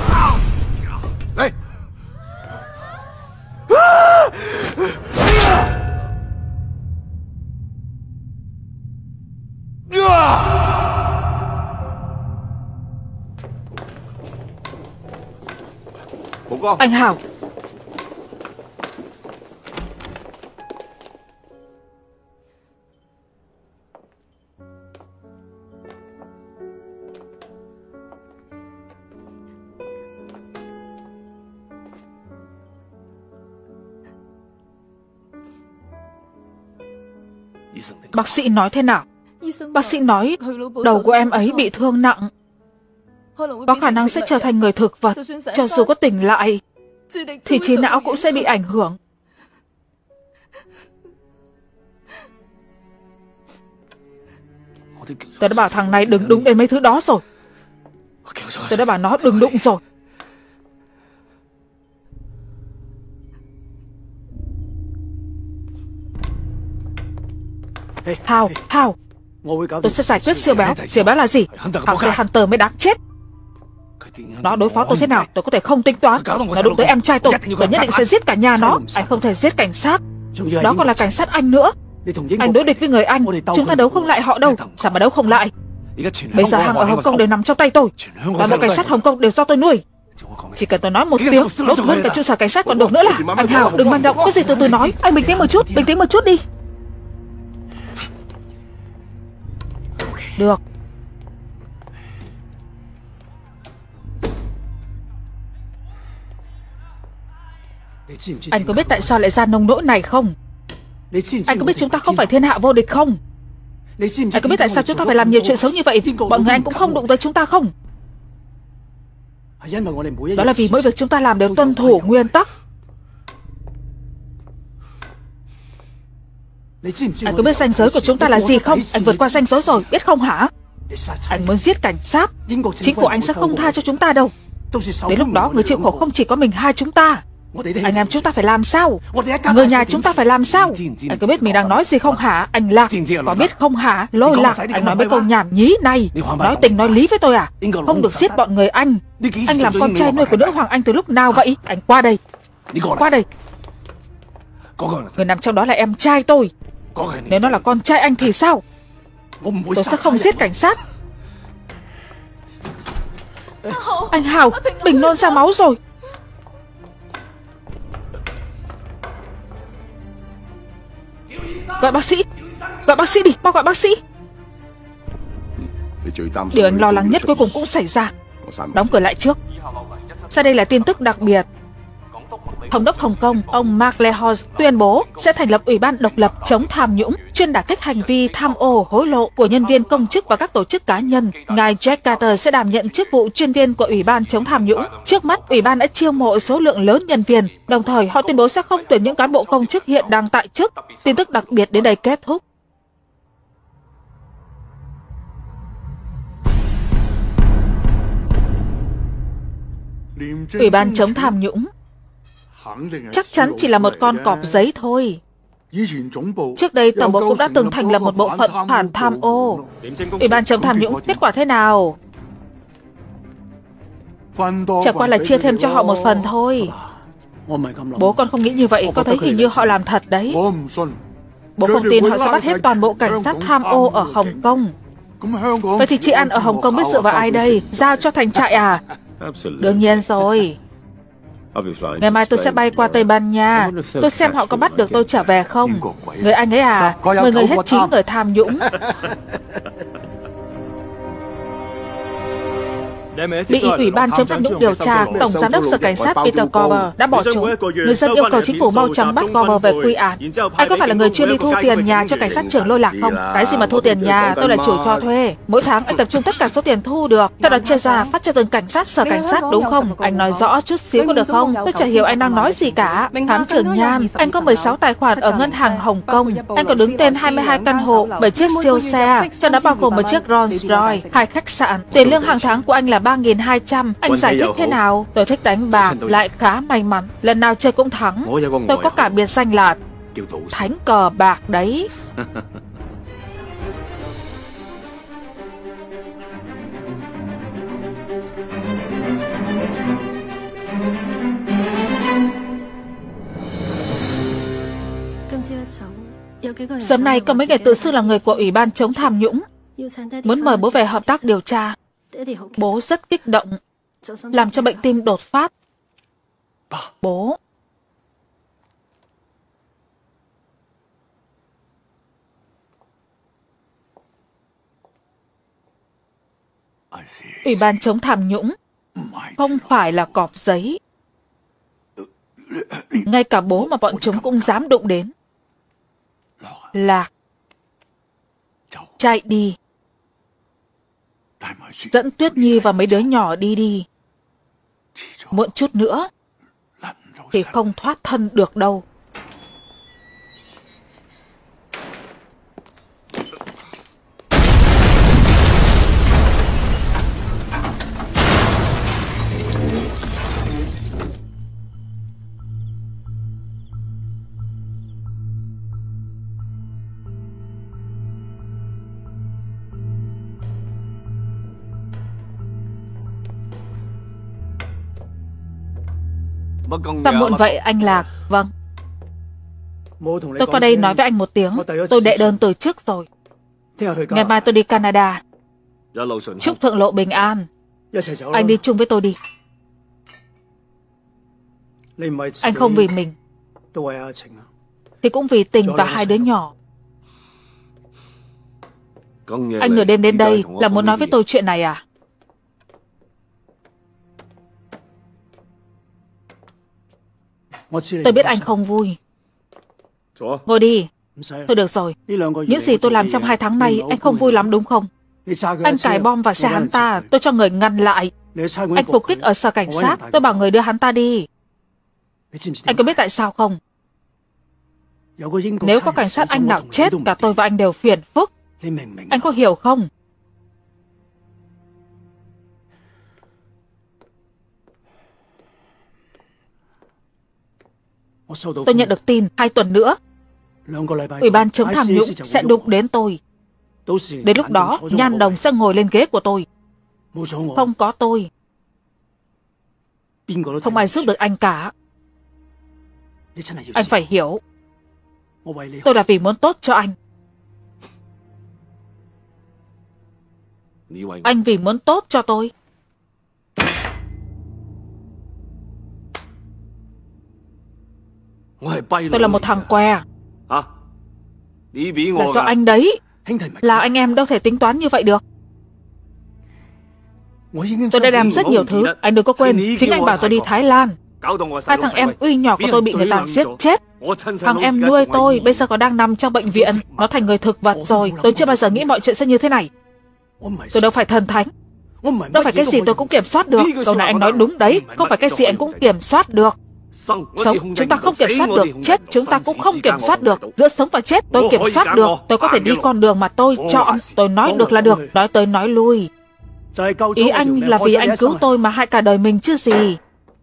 Anh Hào. Bác sĩ nói thế nào? Bác sĩ nói đầu của em ấy bị thương nặng, có khả năng sẽ trở thành người thực vật. Cho dù có tỉnh lại thì trí não cũng sẽ bị ảnh hưởng. Tôi đã bảo thằng này đừng đụng đến mấy thứ đó rồi. Tôi đã bảo nó đừng đụng rồi. Hào, Hào, tôi sẽ giải quyết siêu béo. Siêu béo là gì? Thằng kia Hunter mới đáng chết. Nó đối phó tôi thế nào tôi có thể không tính toán. Nó đụng tới em trai tôi, tôi nhất định sẽ giết cả nhà nó. Anh không thể giết cảnh sát. Đó còn là cảnh sát Anh nữa. Anh đối địch với người Anh, chúng ta đấu không lại họ đâu. Sao mà đấu không lại? Bây giờ hàng ở Hồng Kông đều nằm trong tay tôi. Toàn bộ cảnh sát Hồng Kông đều do tôi nuôi. Chỉ cần tôi nói một tiếng, đốt luôn cả trụ sở cảnh sát còn được nữa là. Anh Hào, đừng manh động, có gì từ từ nói. Anh bình tĩnh một chút, bình tĩnh một chút đi. Được. Anh có biết tại sao lại ra nông nỗi này không? Anh có biết chúng ta không phải thiên hạ vô địch không? Anh có biết tại sao chúng ta phải làm nhiều chuyện xấu như vậy? Mọi người Anh cũng không đụng tới chúng ta không? Đó là vì mỗi việc chúng ta làm đều tuân thủ nguyên tắc. Anh có biết ranh giới của chúng ta là gì không? Anh vượt qua ranh giới rồi, biết không hả? Anh muốn giết cảnh sát. Chính phủ Anh sẽ không tha cho chúng ta đâu. Đến lúc đó người chịu khổ không chỉ có mình hai chúng ta. Anh em chúng ta phải làm sao? Người nhà chúng ta phải làm sao? Anh có biết mình đang nói gì không hả? Anh Lạc, có biết không hả? Lôi Lạc, anh nói mấy câu nhảm nhí này. Nói tình nói lý với tôi à? Không được giết bọn người Anh. Anh làm con trai nuôi của nữ hoàng Anh từ lúc nào vậy? Anh qua đây. Qua đây. Người nằm trong đó là em trai tôi. Nếu nó là con trai anh thì sao? Tôi sẽ không giết cảnh sát. Anh Hào, Bình nôn ra máu rồi. Gọi bác sĩ. Gọi bác sĩ đi, mau gọi bác sĩ. Điều anh lo lắng nhất cuối cùng cũng xảy ra. Đóng cửa lại trước. Sau đây là tin tức đặc biệt. Thống đốc Hồng Kông, ông Mark Lehos tuyên bố sẽ thành lập Ủy ban độc lập chống tham nhũng, chuyên đả kích hành vi tham ô hối lộ của nhân viên công chức và các tổ chức cá nhân. Ngài Jack Carter sẽ đảm nhận chức vụ chuyên viên của Ủy ban chống tham nhũng. Trước mắt, Ủy ban đã chiêu mộ số lượng lớn nhân viên, đồng thời họ tuyên bố sẽ không tuyển những cán bộ công chức hiện đang tại chức. Tin tức đặc biệt đến đây kết thúc. Ủy ban chống tham nhũng chắc chắn chỉ là một con cọp giấy thôi. Trước đây Tổng bộ cũng đã từng thành lập một bộ phận phản tham ô. Ủy ban chống tham nhũng kết quả thế nào? Chẳng qua là chia thêm cho họ một phần thôi. Bố con không nghĩ như vậy, con thấy hình như họ làm thật đấy. Bố không tin họ sẽ bắt hết toàn bộ cảnh sát tham ô ở Hồng Kông. Vậy thì chị An ở Hồng Kông biết dựa vào ai đây? Giao cho thành trại à? Đương nhiên rồi. Ngày mai tôi sẽ bay qua Tây Ban Nha. Tôi xem họ có bắt được tôi trở về không. Người Anh ấy à, mười người hết chín người tham nhũng. Bị Ủy ban chống tham nhũng điều tra, Tổng Giám đốc Sở Cảnh sát Peter Gorber đã bỏ trốn. Người dân yêu cầu chính phủ mau chóng bắt Gorber về quy án. Anh có phải là người chuyên đi thu tiền nhà cho cảnh sát trưởng Lôi Lạc không? Cái gì mà thu tiền nhà, tôi là chủ cho thuê. Mỗi tháng anh tập trung tất cả số tiền thu được, sau đó chia ra phát cho từng cảnh sát Sở Cảnh sát, đúng không? Anh nói rõ chút xíu có được không? Tôi chả hiểu anh đang nói gì cả. Thám trưởng Nhan, anh có mười sáu tài khoản ở ngân hàng Hồng Kông. Anh có đứng tên hai mươi hai căn hộ, bảy chiếc siêu xe, trong đó bao gồm một chiếc Rolls Royce, hai khách sạn. Tiền lương hàng tháng của anh là ba nghìn hai trăm. Anh giải thích thế nào? Tôi thích đánh bạc, lại khá may mắn, lần nào chơi cũng thắng. Tôi có cả biệt danh là Thánh Cờ Bạc đấy. Sớm nay có mấy người tự xưng là người của Ủy ban chống tham nhũng, muốn mời bố về hợp tác điều tra. Bố rất kích động, làm cho bệnh tim đột phát. Bố. Ủy ban chống tham nhũng không phải là cọp giấy. Ngay cả bố mà bọn chúng cũng dám đụng đến. Lạc, chạy đi. Dẫn Tuyết Nhi và mấy đứa nhỏ đi đi. Muộn chút nữa thì không thoát thân được đâu. Sao muộn vậy anh Lạc? Vâng. Tôi qua đây nói với anh một tiếng. Tôi đệ đơn từ trước rồi. Ngày mai tôi đi Canada. Chúc thượng lộ bình an. Anh đi chung với tôi đi. Anh không vì mình thì cũng vì Tình và hai đứa nhỏ. Anh nửa đêm đến đây là muốn nói với tôi chuyện này à? Tôi biết anh không vui. Ngồi đi. Thôi được rồi. Những gì tôi làm trong hai tháng nay anh không vui lắm đúng không? Anh cài bom vào xe hắn ta, tôi cho người ngăn lại. Anh phục kích ở sở cảnh sát, tôi bảo người đưa hắn ta đi. Anh có biết tại sao không? Nếu có cảnh sát Anh nào chết, cả tôi và anh đều phiền phức. Anh có hiểu không? Tôi nhận được tin hai tuần nữa Ủy ban chống tham nhũng sẽ đụng đến tôi. Đến lúc đó Nhan Đồng sẽ ngồi lên ghế của tôi. Không có tôi, không ai giúp được anh cả. Anh phải hiểu, tôi là vì muốn tốt cho anh. Anh vì muốn tốt cho tôi. Tôi là một thằng què. Là do anh đấy. Là anh em đâu thể tính toán như vậy được. Tôi đã làm rất nhiều thứ. Anh đừng có quên, chính anh bảo tôi đi Thái Lan. Hai thằng em uy nhỏ của tôi bị người ta giết chết. Thằng em nuôi tôi bây giờ còn đang nằm trong bệnh viện. Nó thành người thực vật rồi. Tôi chưa bao giờ nghĩ mọi chuyện sẽ như thế này. Tôi đâu phải thần thánh. Đâu phải cái gì tôi cũng kiểm soát được. Câu này anh nói đúng đấy. Không phải cái gì anh cũng kiểm soát được. Sống chúng ta không kiểm soát được, chết chúng ta cũng không kiểm soát được. Giữa sống và chết tôi kiểm soát được. Tôi có thể đi con đường mà tôi chọn. Tôi nói được là được, nói tới nói lui. Ý anh là vì anh cứu tôi mà hại cả đời mình chứ gì.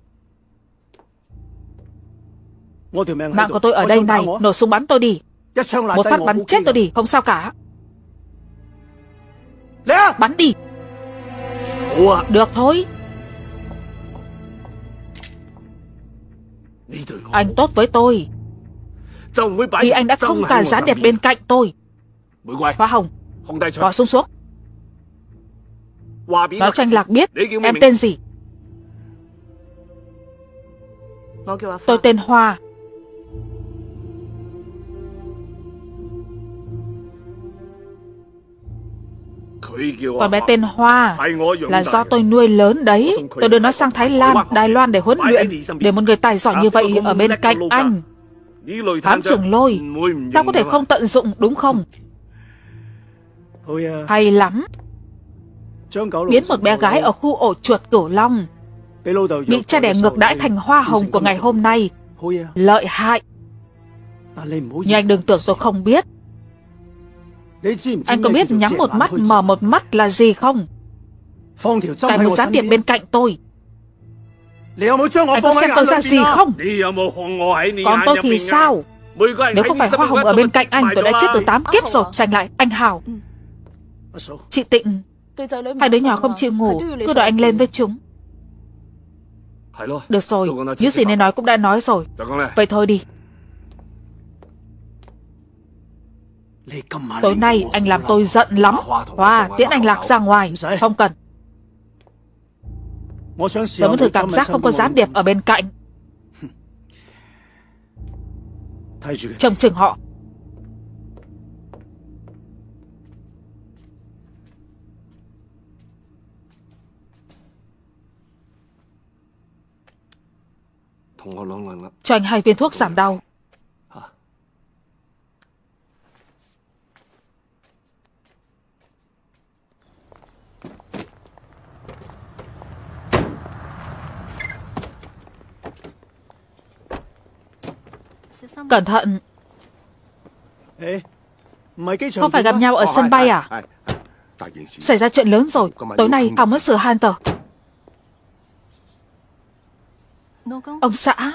Mạng của tôi ở đây này, nổ súng bắn tôi đi. Một phát bắn chết tôi đi, không sao cả. Bắn đi. Được thôi. Anh tốt với tôi vì anh đã không cả gián đẹp bên cạnh tôi. Hoa Hồng, bỏ súng xuống. Nói cho anh Lạc biết em tên gì. Tôi tên Hoa. Còn bé tên Hoa là do tôi nuôi lớn đấy. Tôi đưa nó sang Thái Lan, Đài Loan để huấn luyện. Để một người tài giỏi như vậy ở bên cạnh anh. Ám trưởng Lôi, tao có thể không tận dụng đúng không? Hay lắm. Biến một bé gái ở khu ổ chuột Cửu Long bị cha đẻ ngược đãi thành hoa hồng của ngày hôm nay. Lợi hại. Nhưng anh đừng tưởng tôi không biết. Anh có biết nhắm một mắt mở một mắt là gì không? Cài một gián điệp bên cạnh tôi. Anh có xem tôi ra gì không? Còn tôi thì sao? Nếu không phải hoa hồng ở bên cạnh anh, tôi đã chết từ tám kiếp rồi. Giành lại, anh Hào. Chị Tịnh, hai đứa nhỏ không chịu ngủ, cứ đợi anh lên với chúng. Được rồi, những gì nên nói cũng đã nói rồi. Vậy thôi đi. Tối nay anh làm tôi giận lắm. Hoa, tiễn anh Lạc ra ngoài. Không cần. Tôi muốn thử cảm giác không có gián điệp ở bên cạnh. Trông chừng họ. Cho anh hai viên thuốc giảm đau. Cẩn thận. Không phải gặp nhau ở sân bay à? Xảy ra chuyện lớn rồi. Tối nay Hào muốn sửa Hunter. Ông xã.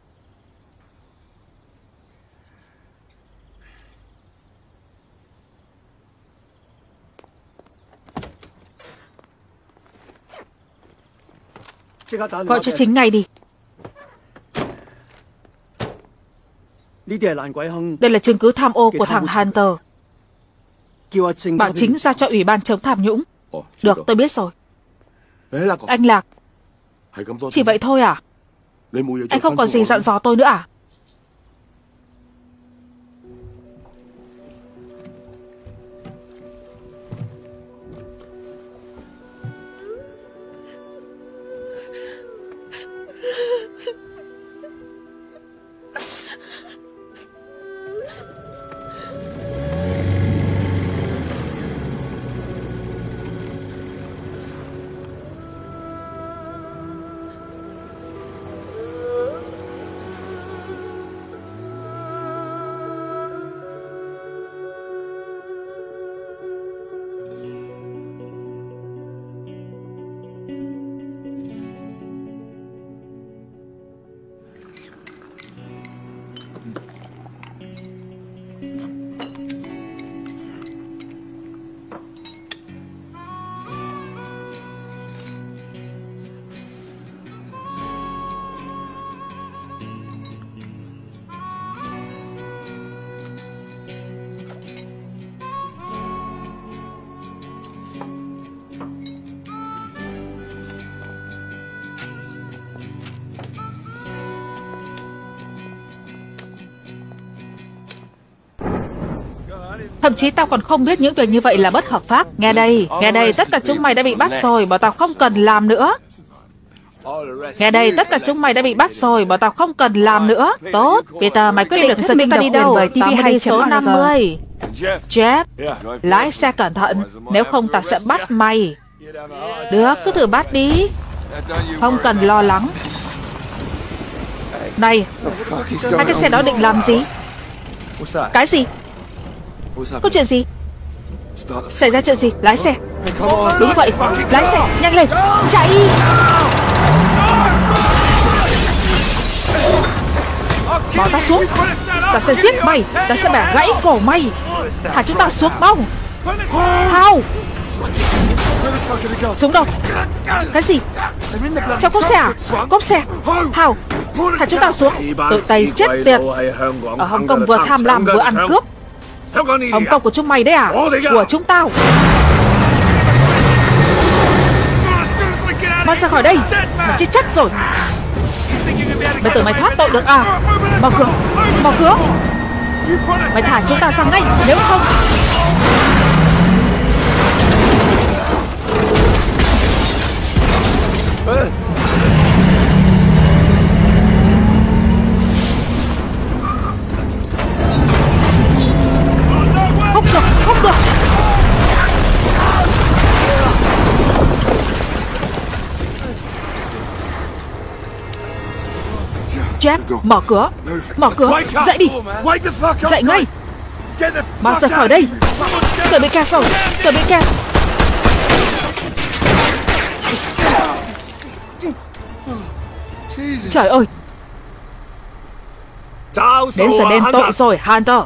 Gọi cho chính ngay đi. Đây là chứng cứ tham ô của thằng Hunter. Bảo chính ra cho Ủy ban chống tham nhũng. Được, tôi biết rồi. Anh Lạc. Chỉ vậy thôi à? Anh không còn gì dặn dò tôi nữa à? Thậm chí tao còn không biết những việc như vậy là bất hợp pháp. Nghe đây, nghe đây, tất cả chúng mày đã bị bắt rồi, bảo tao không cần làm nữa. Nghe đây, tất cả chúng mày đã bị bắt rồi, bảo tao không cần làm nữa. Tốt, Peter, mày quyết định giờ chúng ta đi đâu? Tao mới đi số năm mươi. Jeff, lái xe cẩn thận, nếu không tao sẽ bắt mày. Được, cứ thử bắt đi. Không cần lo lắng. Này, hai cái xe đó định làm gì? Cái gì? Có chuyện gì? Xảy ra chuyện gì? Lái xe. Đúng vậy, lái xe, nhanh lên, chạy. Bỏ tao xuống. Tao sẽ giết mày. Tao sẽ bẻ gãy cổ mày. Thả chúng tao xuống mau. Hào. Xuống đâu? Cái gì? Trong cốp xe à? Cốp xe. Hào, thả chúng tao xuống. Tự tay chết tiệt. Ở Hồng Kông vừa tham lam vừa ăn cướp. Hồng Kông của chúng mày đấy à? Của chúng tao. Mau ra khỏi đây. Mày chết chắc rồi. Bây giờ mày thoát tội được à? Mở cửa, mở cửa. Mày thả chúng ta ra ngay, nếu không... Không được, không được. Jack, mở cửa. Mở cửa, dậy đi. Dậy ngay. Mau ra khỏi đây. Tôi bị kẹt rồi, tôi bị kẹt. Trời ơi. Đến giờ đền tội rồi, Hunter.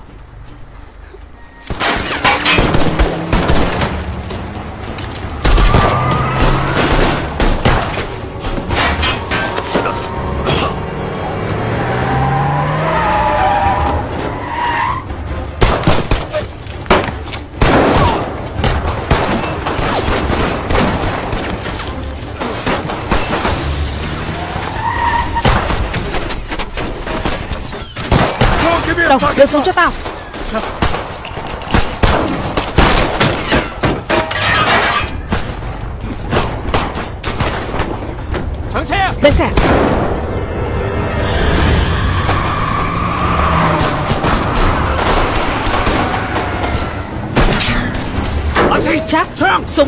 Đâu, đưa xuống cho tao. Lên xe. Chắc, súng.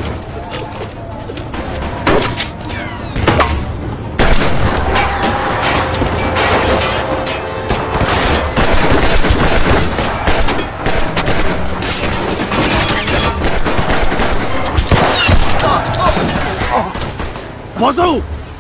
Bỏ sâu.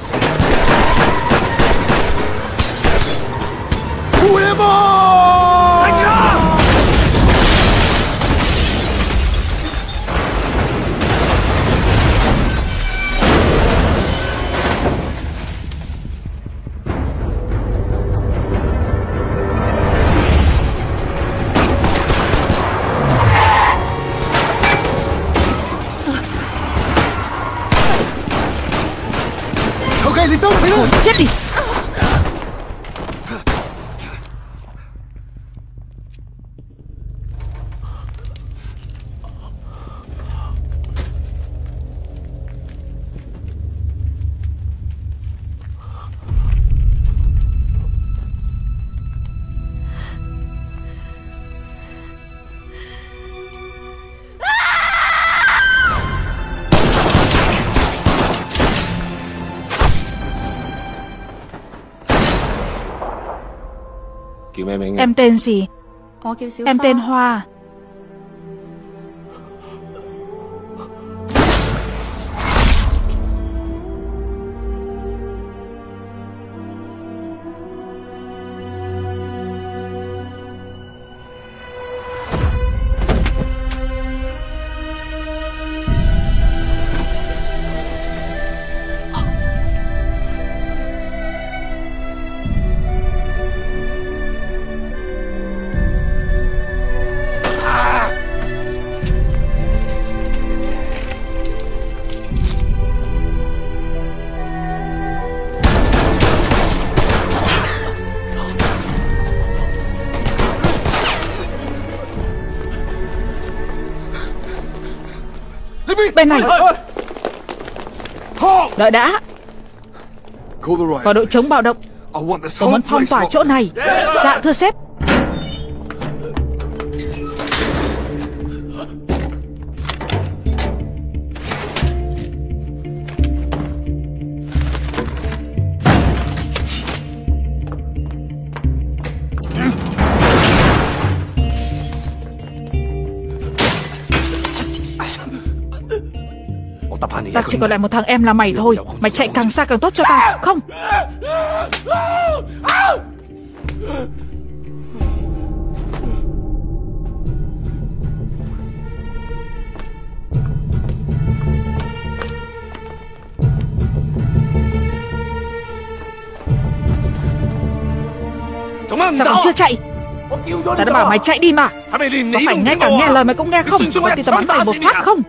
Chết đi. Em tên gì? Em tên Hoa. Bên này. Đợi đã. Vào đội chống bạo động. Tôi muốn phong tỏa chỗ này. Dạ thưa sếp. Ta chỉ còn lại một thằng em là mày thôi. Mày chạy càng xa càng tốt cho tao. Không. Sao còn chưa chạy? Ta đã bảo mày chạy đi mà. Có phải ngay cả nghe lời mày cũng nghe không? Vậy thì tao bắn mày một phát không?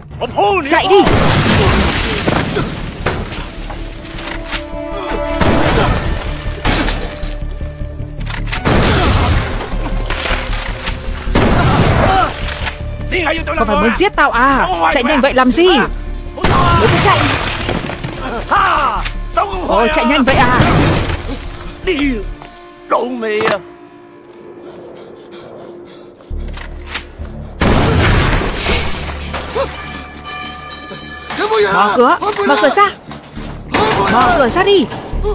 Chạy đi. Không phải muốn giết tao à? Chạy nhanh vậy làm gì? Đừng có chạy. Ôi chạy nhanh vậy à? Mở cửa, mở cửa ra. Mở cửa ra đi.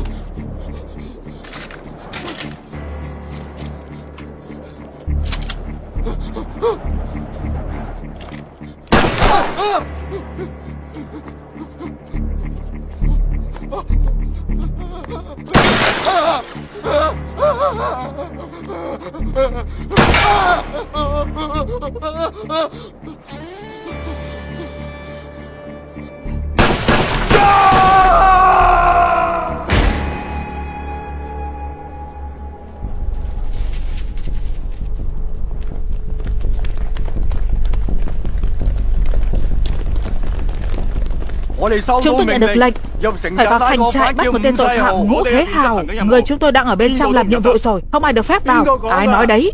Chúng tôi nhận được lệnh phải vào thành trại bắt một tên tội phạm Ngũ Thế Hào. Người chúng tôi đang ở bên trong làm nhiệm vụ rồi, không ai được phép vào. Ai nói đấy?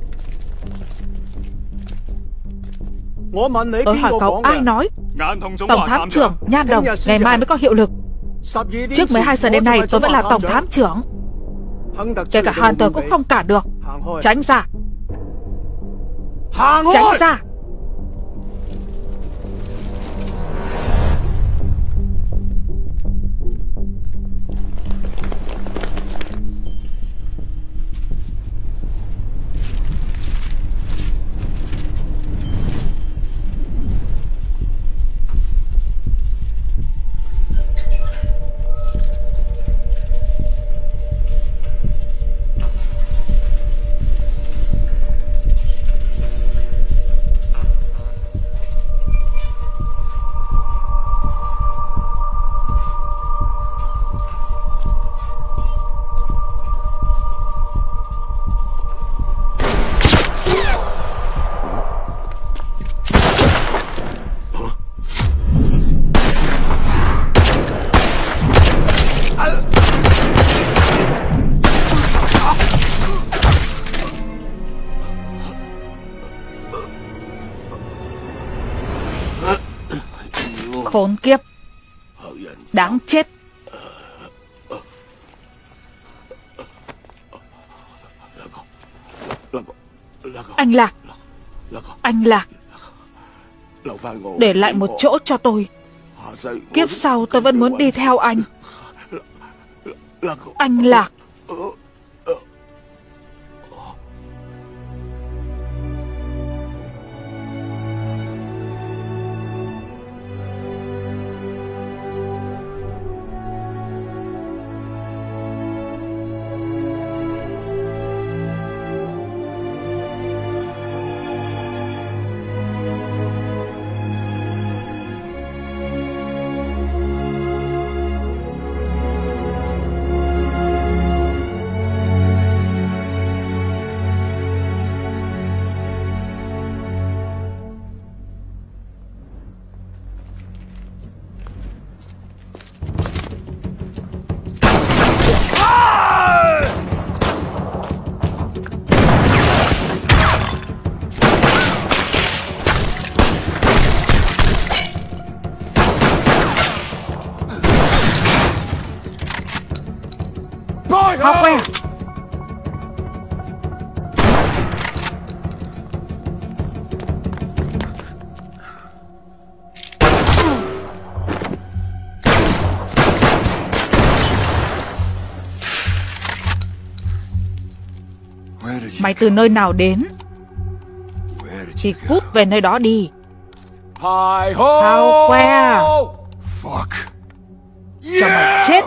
Tôi hỏi cậu ai nói? Tổng thám trưởng Nhan Đồng ngày mai mới có hiệu lực. Trước mười hai giờ đêm nay tôi vẫn là tổng thám trưởng. Kể cả Hunter cũng không cản được. Tránh ra. Tránh ra. Khốn kiếp. Đáng chết. Anh Lạc. Anh Lạc. Để lại một chỗ cho tôi. Kiếp sau tôi vẫn muốn đi theo anh. Anh Lạc. Học que. Mày từ nơi nào đến thì cút về nơi đó đi. Hao que. Cho mày chết.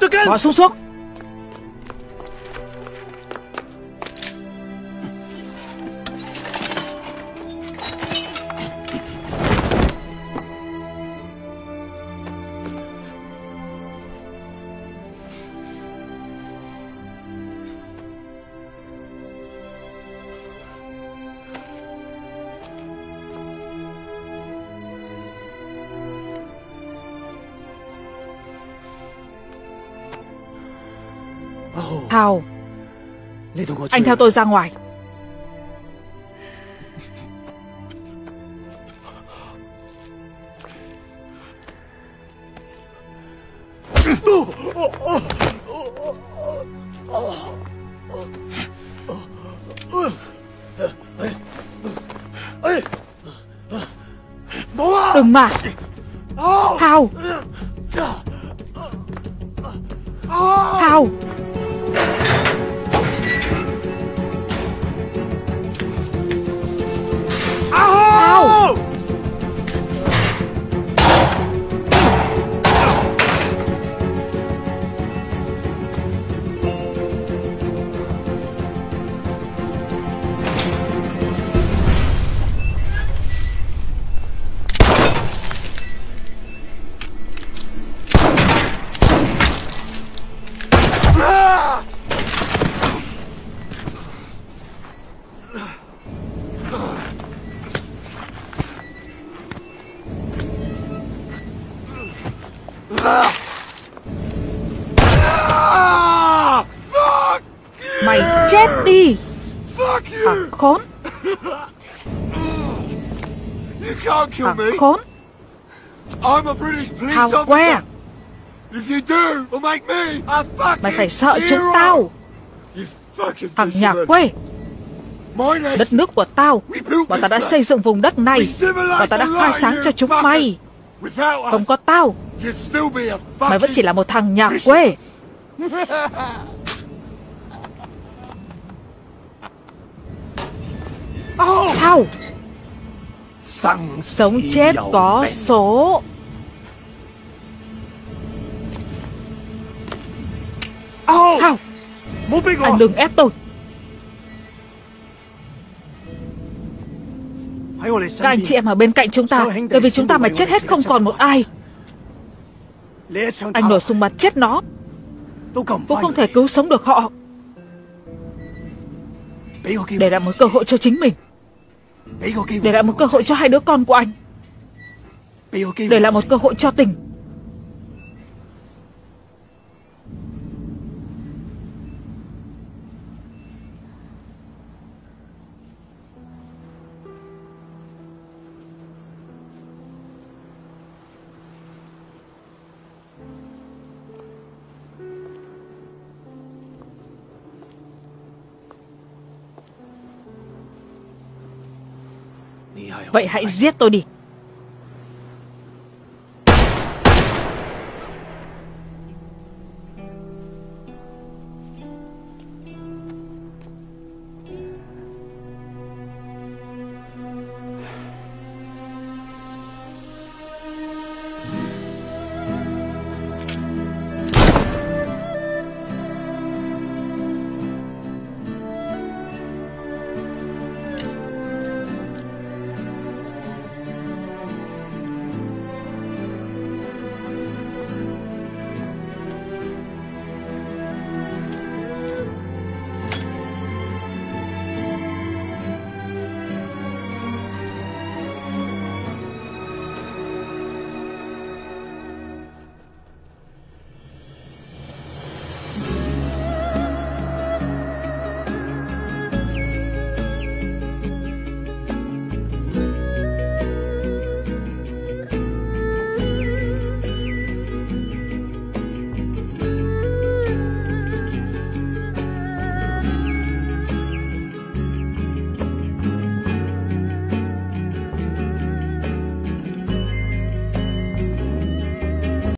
Bỏ súng xuống. Hào, anh theo tôi ra ngoài. Đừng mà. Hào. Hào. Hào. Mày chết đi, thằng khốn. Thằng khốn. Thằng que. Mày phải sợ chúng tao. Thằng nhà quê. Đất nước của tao, và ta đã xây dựng vùng đất này, và ta đã khai sáng cho chúng mày. Không có tao, mày vẫn chỉ là một thằng nhà quê. Thao. Sống chết có số. Thao, anh đừng ép tôi. Các anh chị em ở bên cạnh chúng ta, bởi vì chúng ta mà chết hết không còn một ai. Anh nổ súng bắn chết nó, cũng không thể cứu sống được họ. Để lại một cơ hội cho chính mình, để lại một cơ hội cho hai đứa con của anh, để lại một cơ hội cho tình. Vậy hãy giết tôi đi.